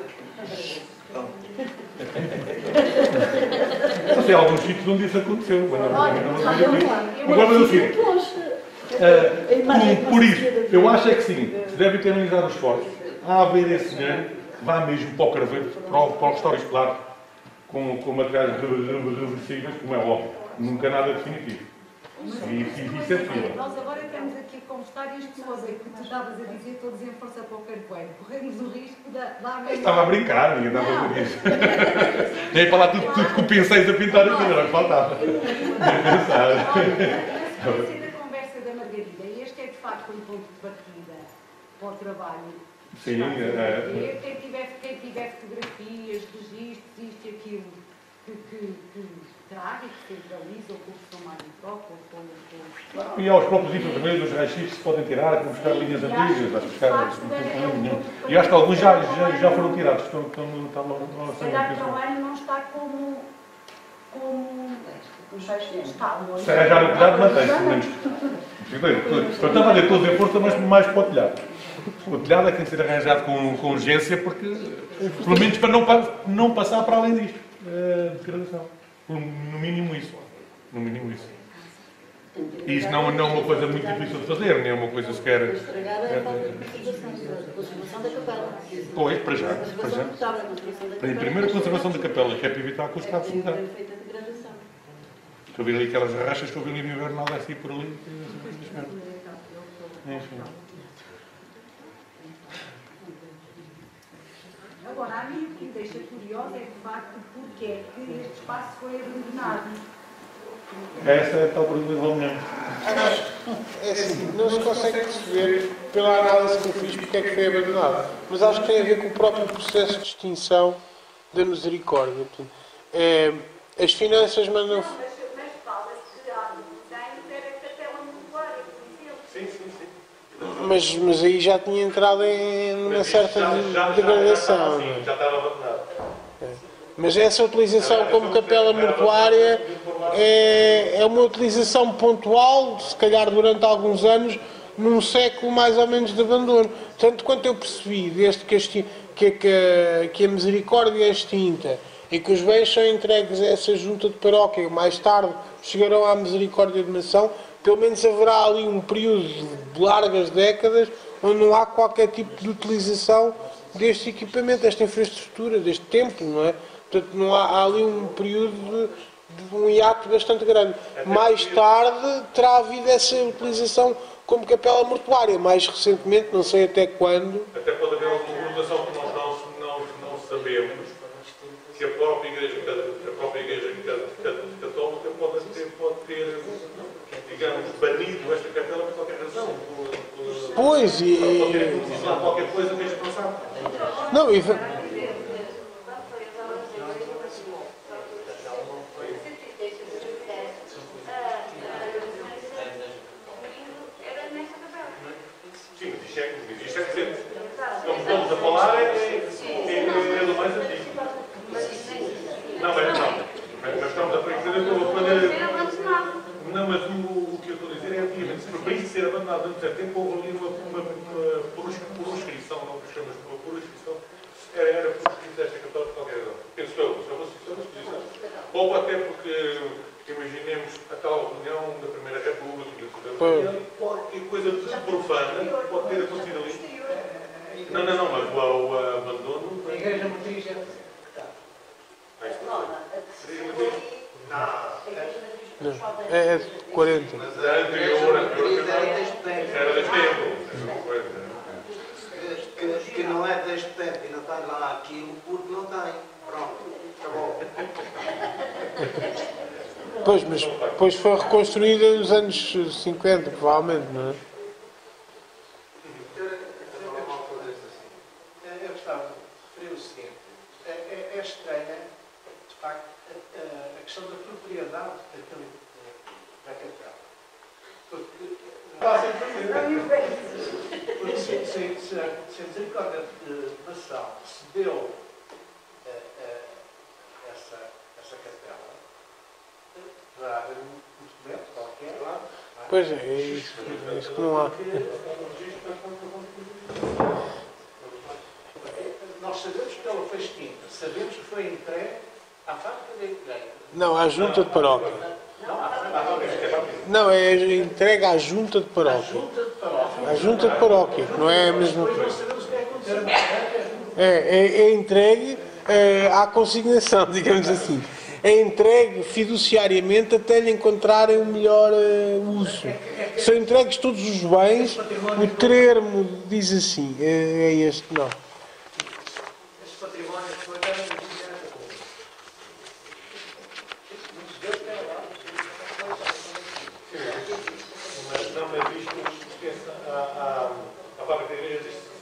Não sei, alguns sítios onde isso aconteceu. O problema é o seguinte, uh, por, por isso, eu acho é que sim, se deve ter analisado os esforços, a haver esse dinheiro, vá mesmo para o carveiro, para o, para o restauro escolar, com, com materiais reversíveis, como é óbvio. Nunca nada definitivo. E isso é possível. Nós agora estamos aqui a conversar e as pessoas que tu estavas a dizer, todos em força para o carvoeiro. Corremos o risco de dar a estava a brincar, ninguém estava a dizer isso. Nem para lá tudo, tudo que pensei a pintar aqui, não era que faltava. Olha, a conversa da Margarida, e este é de facto um ponto de partida para o trabalho. Sim, é. Quem tiver, quem tiver fotografias, registros, isto e aquilo, que, que, que traga e que centralize, ou com o professor Mário Troca, ou com... E aos próprios enfermeiros, os raios-x se podem tirar, vão buscar linhas antigas, vai buscar... E acho que alguns já, já, já foram tirados, estão, estão, estão lá... Se calhar para o ano não está como... como... está. Se arranjar o telhado, mantém-se, pelo menos. Eu estava a dizer todos em força, mas mais para o telhado. O telhado é que tem que ser arranjado com, com urgência, porque, pelo menos para não, não passar para além disto. É, degradação. No mínimo isso. No mínimo isso. E isto não, não é uma coisa muito difícil de fazer, nem é uma coisa sequer... Estragada é a falta de conservação, a conservação da capela. Pois, para já. Para já. Em primeiro, a conservação da capela, que é para evitar que o Estado se mude. Estou a ver ali aquelas rachas, estou a ver ali no inverno, nada assim por ali. Enfim. Agora, a mim o que me deixa curiosa é, de facto, porque é que este espaço foi abandonado. Essa é a tal pergunta mesmo. É assim, não se consegue perceber, pela análise que eu fiz, porque é que foi abandonado. Mas acho que tem a ver com o próprio processo de extinção da misericórdia. É, as finanças mandam... Mas, mas aí já tinha entrado em uma certa já, já, degradação. Já, já, sim, já estava abandonado. É. Mas essa utilização como capela mortuária é, é uma utilização pontual, se calhar durante alguns anos, num século mais ou menos de abandono. Tanto quanto eu percebi, desde que, esti, que, que, que a misericórdia é extinta e que os bens são entregues a essa junta de paróquia, mais tarde chegarão à misericórdia de nação, pelo menos haverá ali um período de largas décadas onde não há qualquer tipo de utilização deste equipamento, desta infraestrutura, deste templo, não é? Portanto, não há, há ali um período de, de um hiato bastante grande. Mais tarde terá havido essa utilização como capela mortuária, mais recentemente, não sei até quando. Até pode haver alguma mutação que nós não, não, não sabemos, que a própria Igreja, a própria igreja Católica pode ter, pode ter digamos, banido esta capela por qualquer razão. Por, por, pois, e... Pode ter utilizado qualquer coisa mesmo passado. Não, e... Sim, mas isto é, isto é recente. Como estamos a falar, é, é, é do mais antigo. Não, mas não. Mas estamos a fazer... Não, mas o, o que eu estou a dizer é que para isso ser abandonado durante certo tempo houve ali uma, uma, uma proscrição, não que chamas de proscrição, era, era proscrição desta católica de qualquer razão. Penso eu, se é uma exposição. Ou até porque, imaginemos a tal reunião da Primeira República, qualquer coisa de profana pode ter acontecido ali. Não, não, não, mas o, o abandono... A Igreja Matriz é... Não, a Igreja Matriz... Não. Não, é de quarenta. Mas a anterior, a anterior era deste tempo. Que, que não é deste tempo e não tem lá aquilo porque não tem. Pronto, acabou. Pois, mas depois foi reconstruída nos anos cinquenta, provavelmente, não é? Eu gostava de referir o seguinte: é, é, é estranha, de facto, a, a questão da propriedade daquele, da capela. Porque, porque se, se, se, se a Misericórdia de Nação cedeu a, a, essa, essa capela, para haver um documento qualquer lá. Pois é, é isso, é isso que não há. Nós sabemos que ela foi extinta, sabemos que foi entregue à fábrica da igreja. Não, à junta de paróquia. Não, é entregue à junta de paróquia. À junta de paróquia, não é a mesma coisa. É, é, é entregue é, à consignação, digamos assim. É entregue fiduciariamente até lhe encontrarem o melhor uh, uso. São entregues todos os bens, o termo diz assim, é, é este, não. Esse património foi dado Mas não, mas isto pertence à fábrica da igreja desde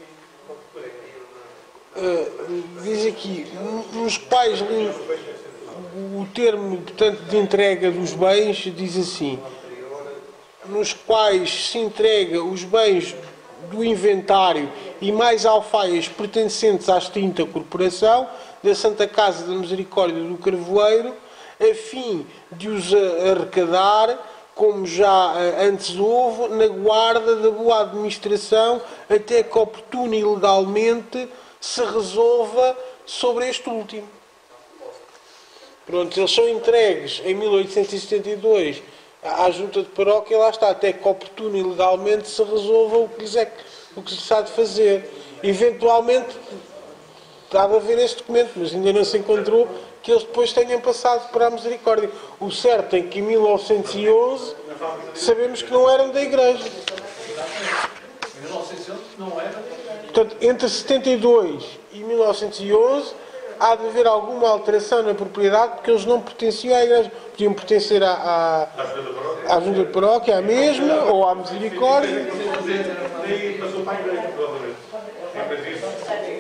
Uh, diz aqui, nos quais o termo, portanto, de entrega dos bens diz assim, nos quais se entrega os bens do inventário e mais alfaias pertencentes à extinta corporação da Santa Casa da Misericórdia do Carvoeiro, a fim de os arrecadar, como já antes houve, na guarda da boa administração, até que oportuno e legalmente se resolva sobre este último. Pronto, eles são entregues em mil oitocentos e setenta e dois à junta de paróquia, lá está, até que oportuno e legalmente se resolva o que lhes é, o que se há de fazer. Eventualmente, há de haver este documento, mas ainda não se encontrou que eles depois tenham passado para a Misericórdia. O certo é que em mil novecentos e onze sabemos que não eram da Igreja. Em mil novecentos e onze não era da igreja. Portanto, entre setenta e dois e mil novecentos e onze há de haver alguma alteração na propriedade, porque eles não pertenciam à Igreja. Podiam pertencer à, à, à junta de paróquia, à mesma, ou à Misericórdia. Daí passou para a igreja, provavelmente. Mas isso.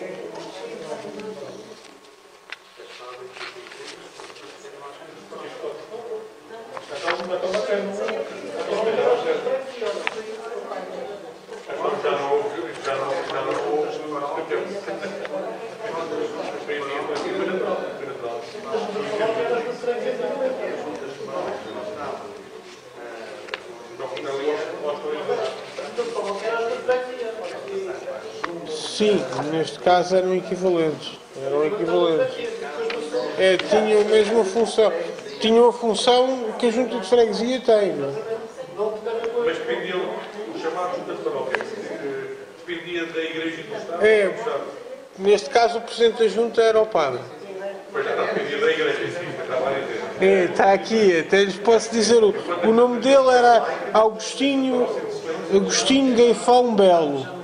Já não houve, já não, já não houve Sim, neste caso eram equivalentes. Eram equivalentes. É, tinham a mesma função. Tinham a função que a junta de freguesia tem. Não? Mas dependiam, o chamado junta de paróquia, dependia da igreja e do Estado? É, neste caso o presidente da junta era o padre. Pois já dependia da igreja, sim, estava a dizer. É, está aqui, até lhes posso dizer, o, o nome dele era Agostinho, Agostinho Gaifão Belo.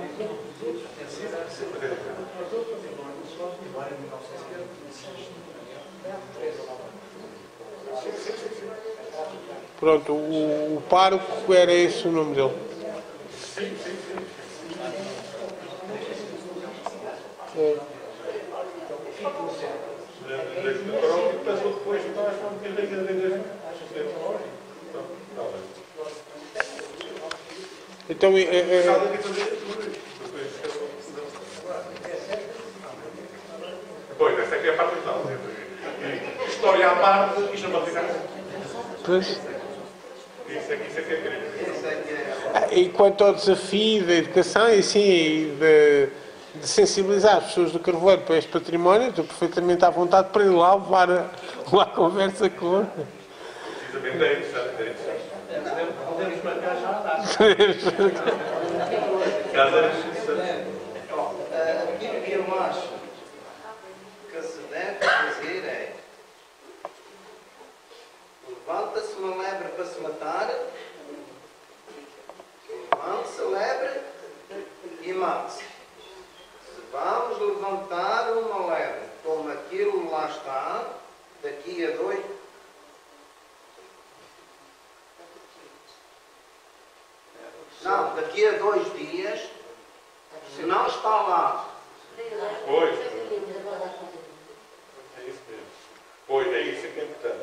Pronto, o, o pároco era esse o nome dele. É. Passou depois para a igreja da igreja. Então, é, é, pois, essa aqui é a parte final. História à parte, isto não pode ficar assim. Pois. Isso aqui, isso aqui é querido. Ah, e quanto ao desafio da educação e sim, de, de sensibilizar as pessoas do Carvoeiro para este património, estou perfeitamente à vontade para ir lá levar a, lá a conversa com ele. Precisamente é interessante, é interessante. Podemos marcar já a data. Caso era interessante. Aquilo que eu acho que se deve fazer é Levanta-se uma lebre para se matar, levanta-se a lebre e mate-se. Se vamos levantar uma lebre, como aquilo lá está, daqui a dois... Não, daqui a dois dias, se não está lá... Pois. É isso mesmo. Pois, é isso que é importante.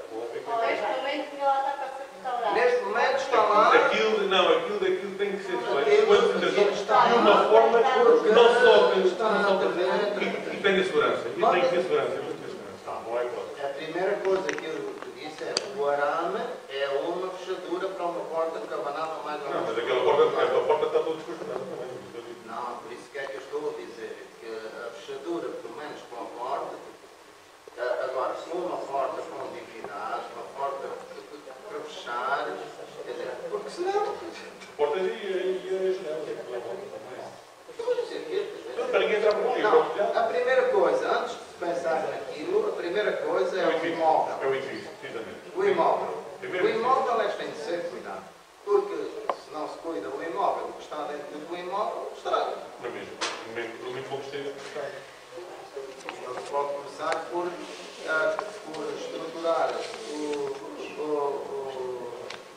Neste momento está lá... Aquilo, não, aquilo daquilo tem que ser feito com a apresentação de uma forma que não só que e tenha segurança. E tem que ter segurança. Não é claro. A primeira coisa que eu disse é o arame é uma fechadura para uma porta cabanada mais ou menos. Não, mas aquela porta, aquela porta está toda desconstruída também. Não, por isso que é que eu estou a dizer que a fechadura, pelo menos com a porta, agora, se for uma porta com dignidade, uma porta para fechar, quer dizer, porque senão... Portas e Para ninguém entrar por aqui. A primeira coisa, antes de pensar naquilo, a primeira coisa é o imóvel. É o edifício, exatamente. O imóvel. O imóvel é que tem de ser cuidado. Porque se não se cuida o imóvel, o que está dentro do imóvel, estraga. Não é mesmo. Por muito pouco esteja estraga. Então se pode começar por, uh, por estruturar o, o, o,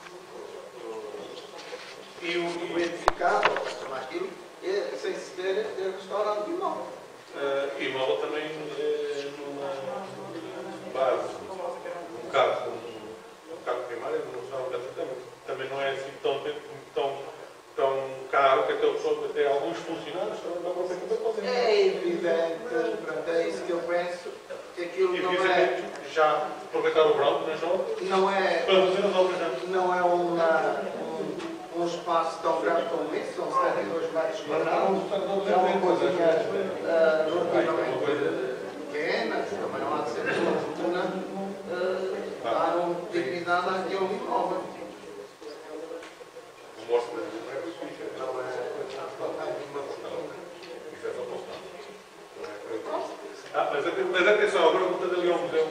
o, e o, o edificado, chamar aquilo, e, sem se ter restaurado o imóvel. Uh, imóvel também é numa base, um carro, um carro primário, não está também, também não é assim tão, tão, tão caro que até, até alguns funcionários não podem. É evidente, portanto, é isso que eu penso, que aquilo e não é... já aproveitar o verão, nas obras? Não é... Para fazer as obras já. Não é uma, um, um espaço tão grande como esse, são setenta e dois metros quadrados, é uma coisinha uh, relativamente pequena, também não há de ser uma fortuna, uh, dar uma dignidade àquele imóvel. O morso não é difícil, não é... Ah, mas, mas atenção, agora voltando ali ao museu,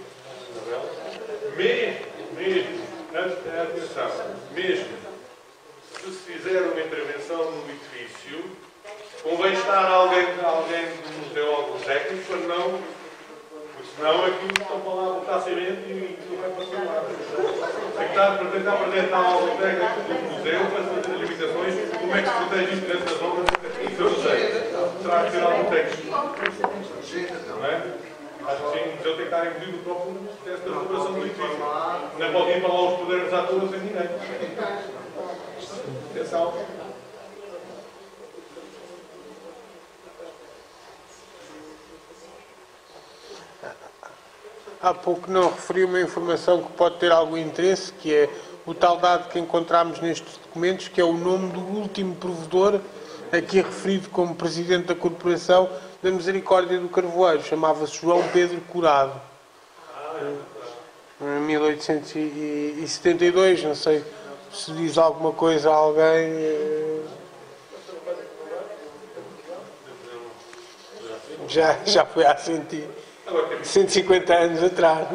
mesmo, mesmo, atenção, mesmo se se fizer uma intervenção no edifício, convém estar alguém, alguém do museu, algum técnico, para não, porque senão aquilo estão para lá botar cimento e não vai passar lá. Tem que estar para tentar apresentar algum técnico do museu para fazer as limitações, como é que se protege isto dentro das obras, isso eu não sei. Terá que ter algum técnico. Não é? Acho que sim, o museu tem que estar incluído no próprio processo da restauração do edifício. Não pode ir para lá os poderes à toa sem ninguém. Atenção. Há pouco não referi uma informação que pode ter algum interesse, que é o tal dado que encontramos nestes documentos, que é o nome do último provedor, aqui referido como Presidente da Corporação da Misericórdia do Carvoeiro. Chamava-se João Pedro Curado. Em mil oitocentos e setenta e dois, não sei se diz alguma coisa a alguém. Já, já foi há cento e cinquenta anos atrás.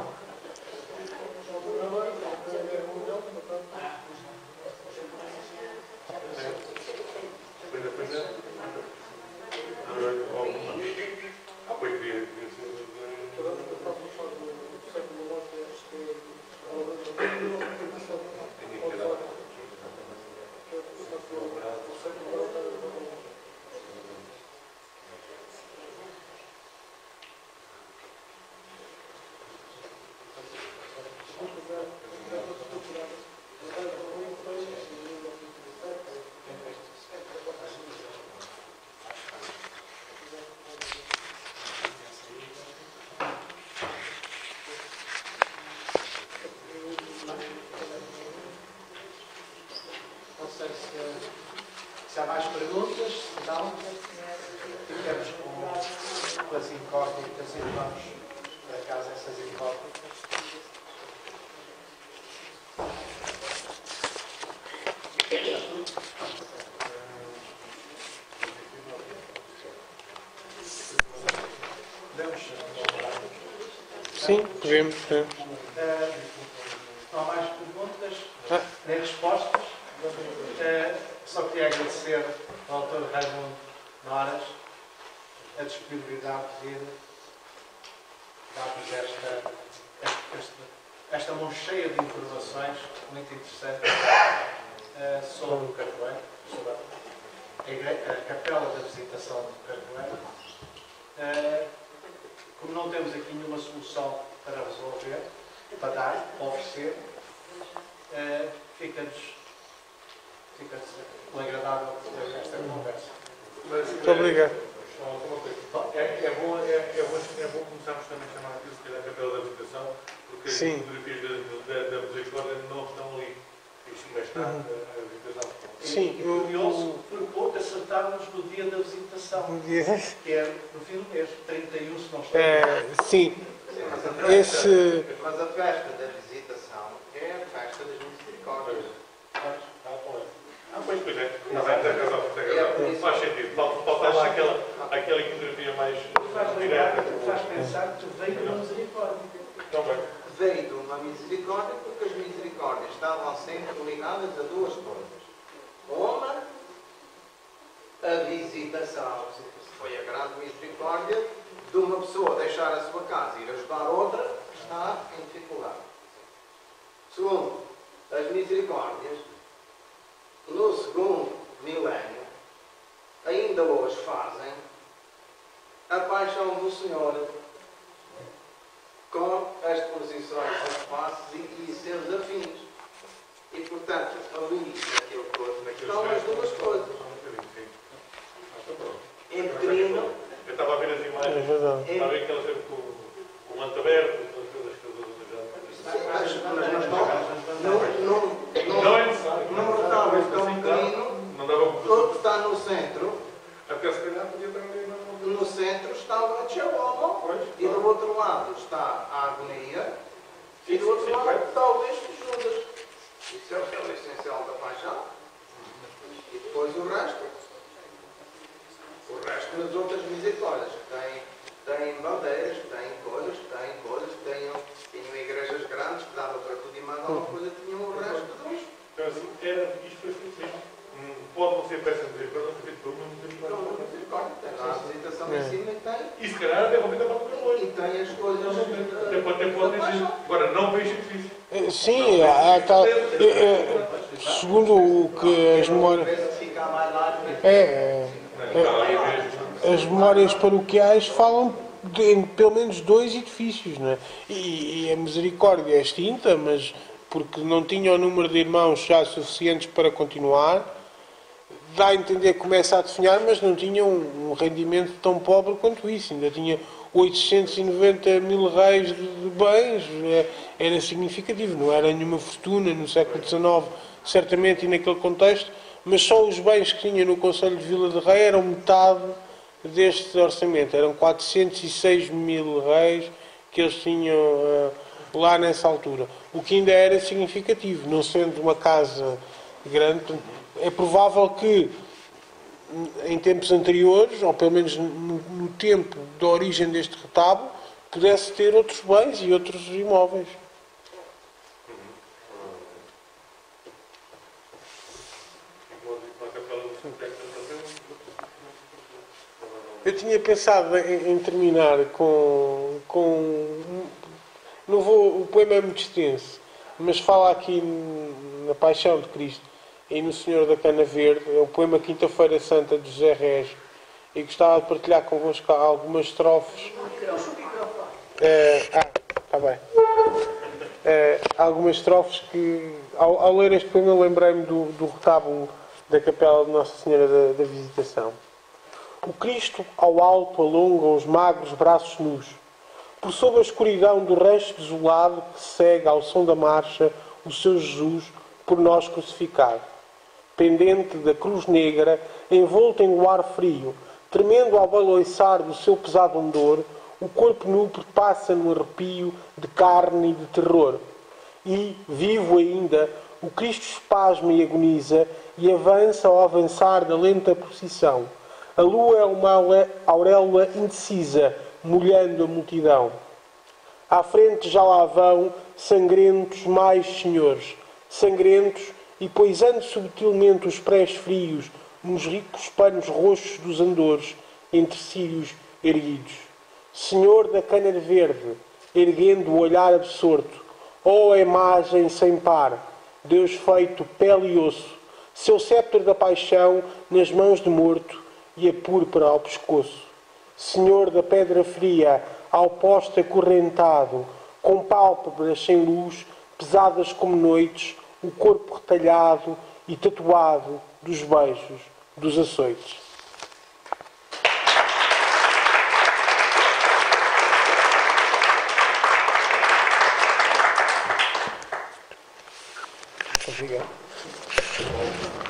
Se há mais perguntas, se não, ficamos com as incógnitas e vamos para casa essas incógnitas. Sim, podemos. Sim. há mais perguntas, nem respostas. Uh, só queria agradecer ao doutor Raimundo Noras a disponibilidade de vir dar-nos esta, esta, esta mão cheia de informações muito interessantes uh, sobre o Carvoeiro, sobre a, igreja, a Capela da Visitação do Carvoeiro. Uh, como não temos aqui nenhuma solução para resolver, para dar, para oferecer, uh, fica-nos fica um agradável esta conversa. Muito obrigado. É, é, bom, é, é, bom, é bom começarmos também a chamar aquilo que é a Capela da Visitação, porque Sim. as fotografias da, da, da Misericórdia não estão ali. Isto ainda está Uhum. a, a visitação. Sim, E curioso, por pouco acertávamos no dia da visitação, que é no fim do mês, trinta e um, se não estou É, sim. Sim, mas, a festa, Esse... mas a festa da visitação é a festa das misericórdias. Ah, pois, pois é. Está bem, tem razão, tem razão. Faz sentido. Falta, falta lá aquela, aquela iconografia mais direta. faz pensar que veio da misericórdia. Então, bem. Veio de uma misericórdia porque as misericórdias estavam sempre ligadas a duas coisas. Uma, a visitação. Foi a grande misericórdia de uma pessoa deixar a sua casa e ir ajudar outra que está em dificuldade. Segundo, as misericórdias, no segundo milénio, ainda hoje fazem a paixão do Senhor com as posições dos passos e, e seus afins. E, portanto, ali, naquele corpo, estão as duas coisas. Em pequenino. Eu estava a ver as imagens, É verdade. estava a ver que ela sempre com, com o manto aberto, com as coisas que Mas, mas não, não, não, não é necessário. não retábulo tão pequenino, Não dava todo que está no centro, até se calhar podia estar ali. no centro está o Tchauama, e do outro lado está a agonia, e do outro lado está o Bispo Judas. Isso é o que é o essencial da paixão. E depois o resto. O resto nas outras misericórdias, que têm, têm bandeiras, que têm coisas, que têm coisas, que tinham, tinham igrejas grandes que dava para tudo e mais alguma coisa, tinham o resto dos. Então, assim, era, isto foi feito mesmo. Pode não ser peça de misericórdia, não foi feito por uma misericórdia. Tem lá a visitação em cima e tem. E se calhar até vão ter para o hoje. E tem as coisas. Até pode ter pode ter. Agora, não para este edifício. Sim, há tal, é, é, segundo o que as memórias. É, é, as memórias paroquiais falam de pelo menos dois edifícios, não é? E, e a misericórdia é extinta, mas porque não tinha o número de irmãos já suficientes para continuar, dá a entender que começa a definhar, mas não tinha um, um rendimento tão pobre quanto isso, ainda tinha oitocentos e noventa mil reis de, de bens, era significativo, não era nenhuma fortuna no século dezenove, certamente, e naquele contexto, mas só os bens que tinha no Conselho de Vila de Rei eram metade deste orçamento, eram quatrocentos e seis mil reis que eles tinham uh, lá nessa altura, o que ainda era significativo, não sendo uma casa grande. É provável que em tempos anteriores, ou pelo menos no, no tempo da origem deste retábulo, pudesse ter outros bens e outros imóveis. Eu tinha pensado em, em terminar com, com... Não vou, o poema é muito extenso, mas fala aqui na Paixão de Cristo e no Senhor da Cana Verde. É o poema Quinta-feira Santa de José Rés, e gostava de partilhar convosco algumas estrofes. É, ah, está bem. É, algumas estrofes que, ao, ao ler este poema, lembrei-me do, do retábulo da Capela de Nossa Senhora da, da Visitação. O Cristo ao alto alonga os magros braços nus, por sob a escuridão do rancho desolado que segue ao som da marcha o seu Jesus por nós crucificado. Pendente da cruz negra, envolto em luar frio, tremendo ao baloiçar do seu pesado ondor, o corpo nu perpassa no arrepio de carne e de terror. E, vivo ainda, o Cristo espasma e agoniza e avança ao avançar da lenta procissão. A lua é uma auréola indecisa, molhando a multidão. À frente já lá vão sangrentos mais senhores, sangrentos e poisando subtilmente os prés frios nos ricos panos roxos dos andores, entre círios erguidos. Senhor da cana verde, erguendo o olhar absorto, ó imagem sem par, Deus feito pele e osso, seu cetro da paixão nas mãos de morto e a púrpura ao pescoço. Senhor da pedra fria, ao poste acorrentado, com pálpebras sem luz, pesadas como noites, o corpo retalhado e tatuado dos beijos, dos açoites. Obrigado.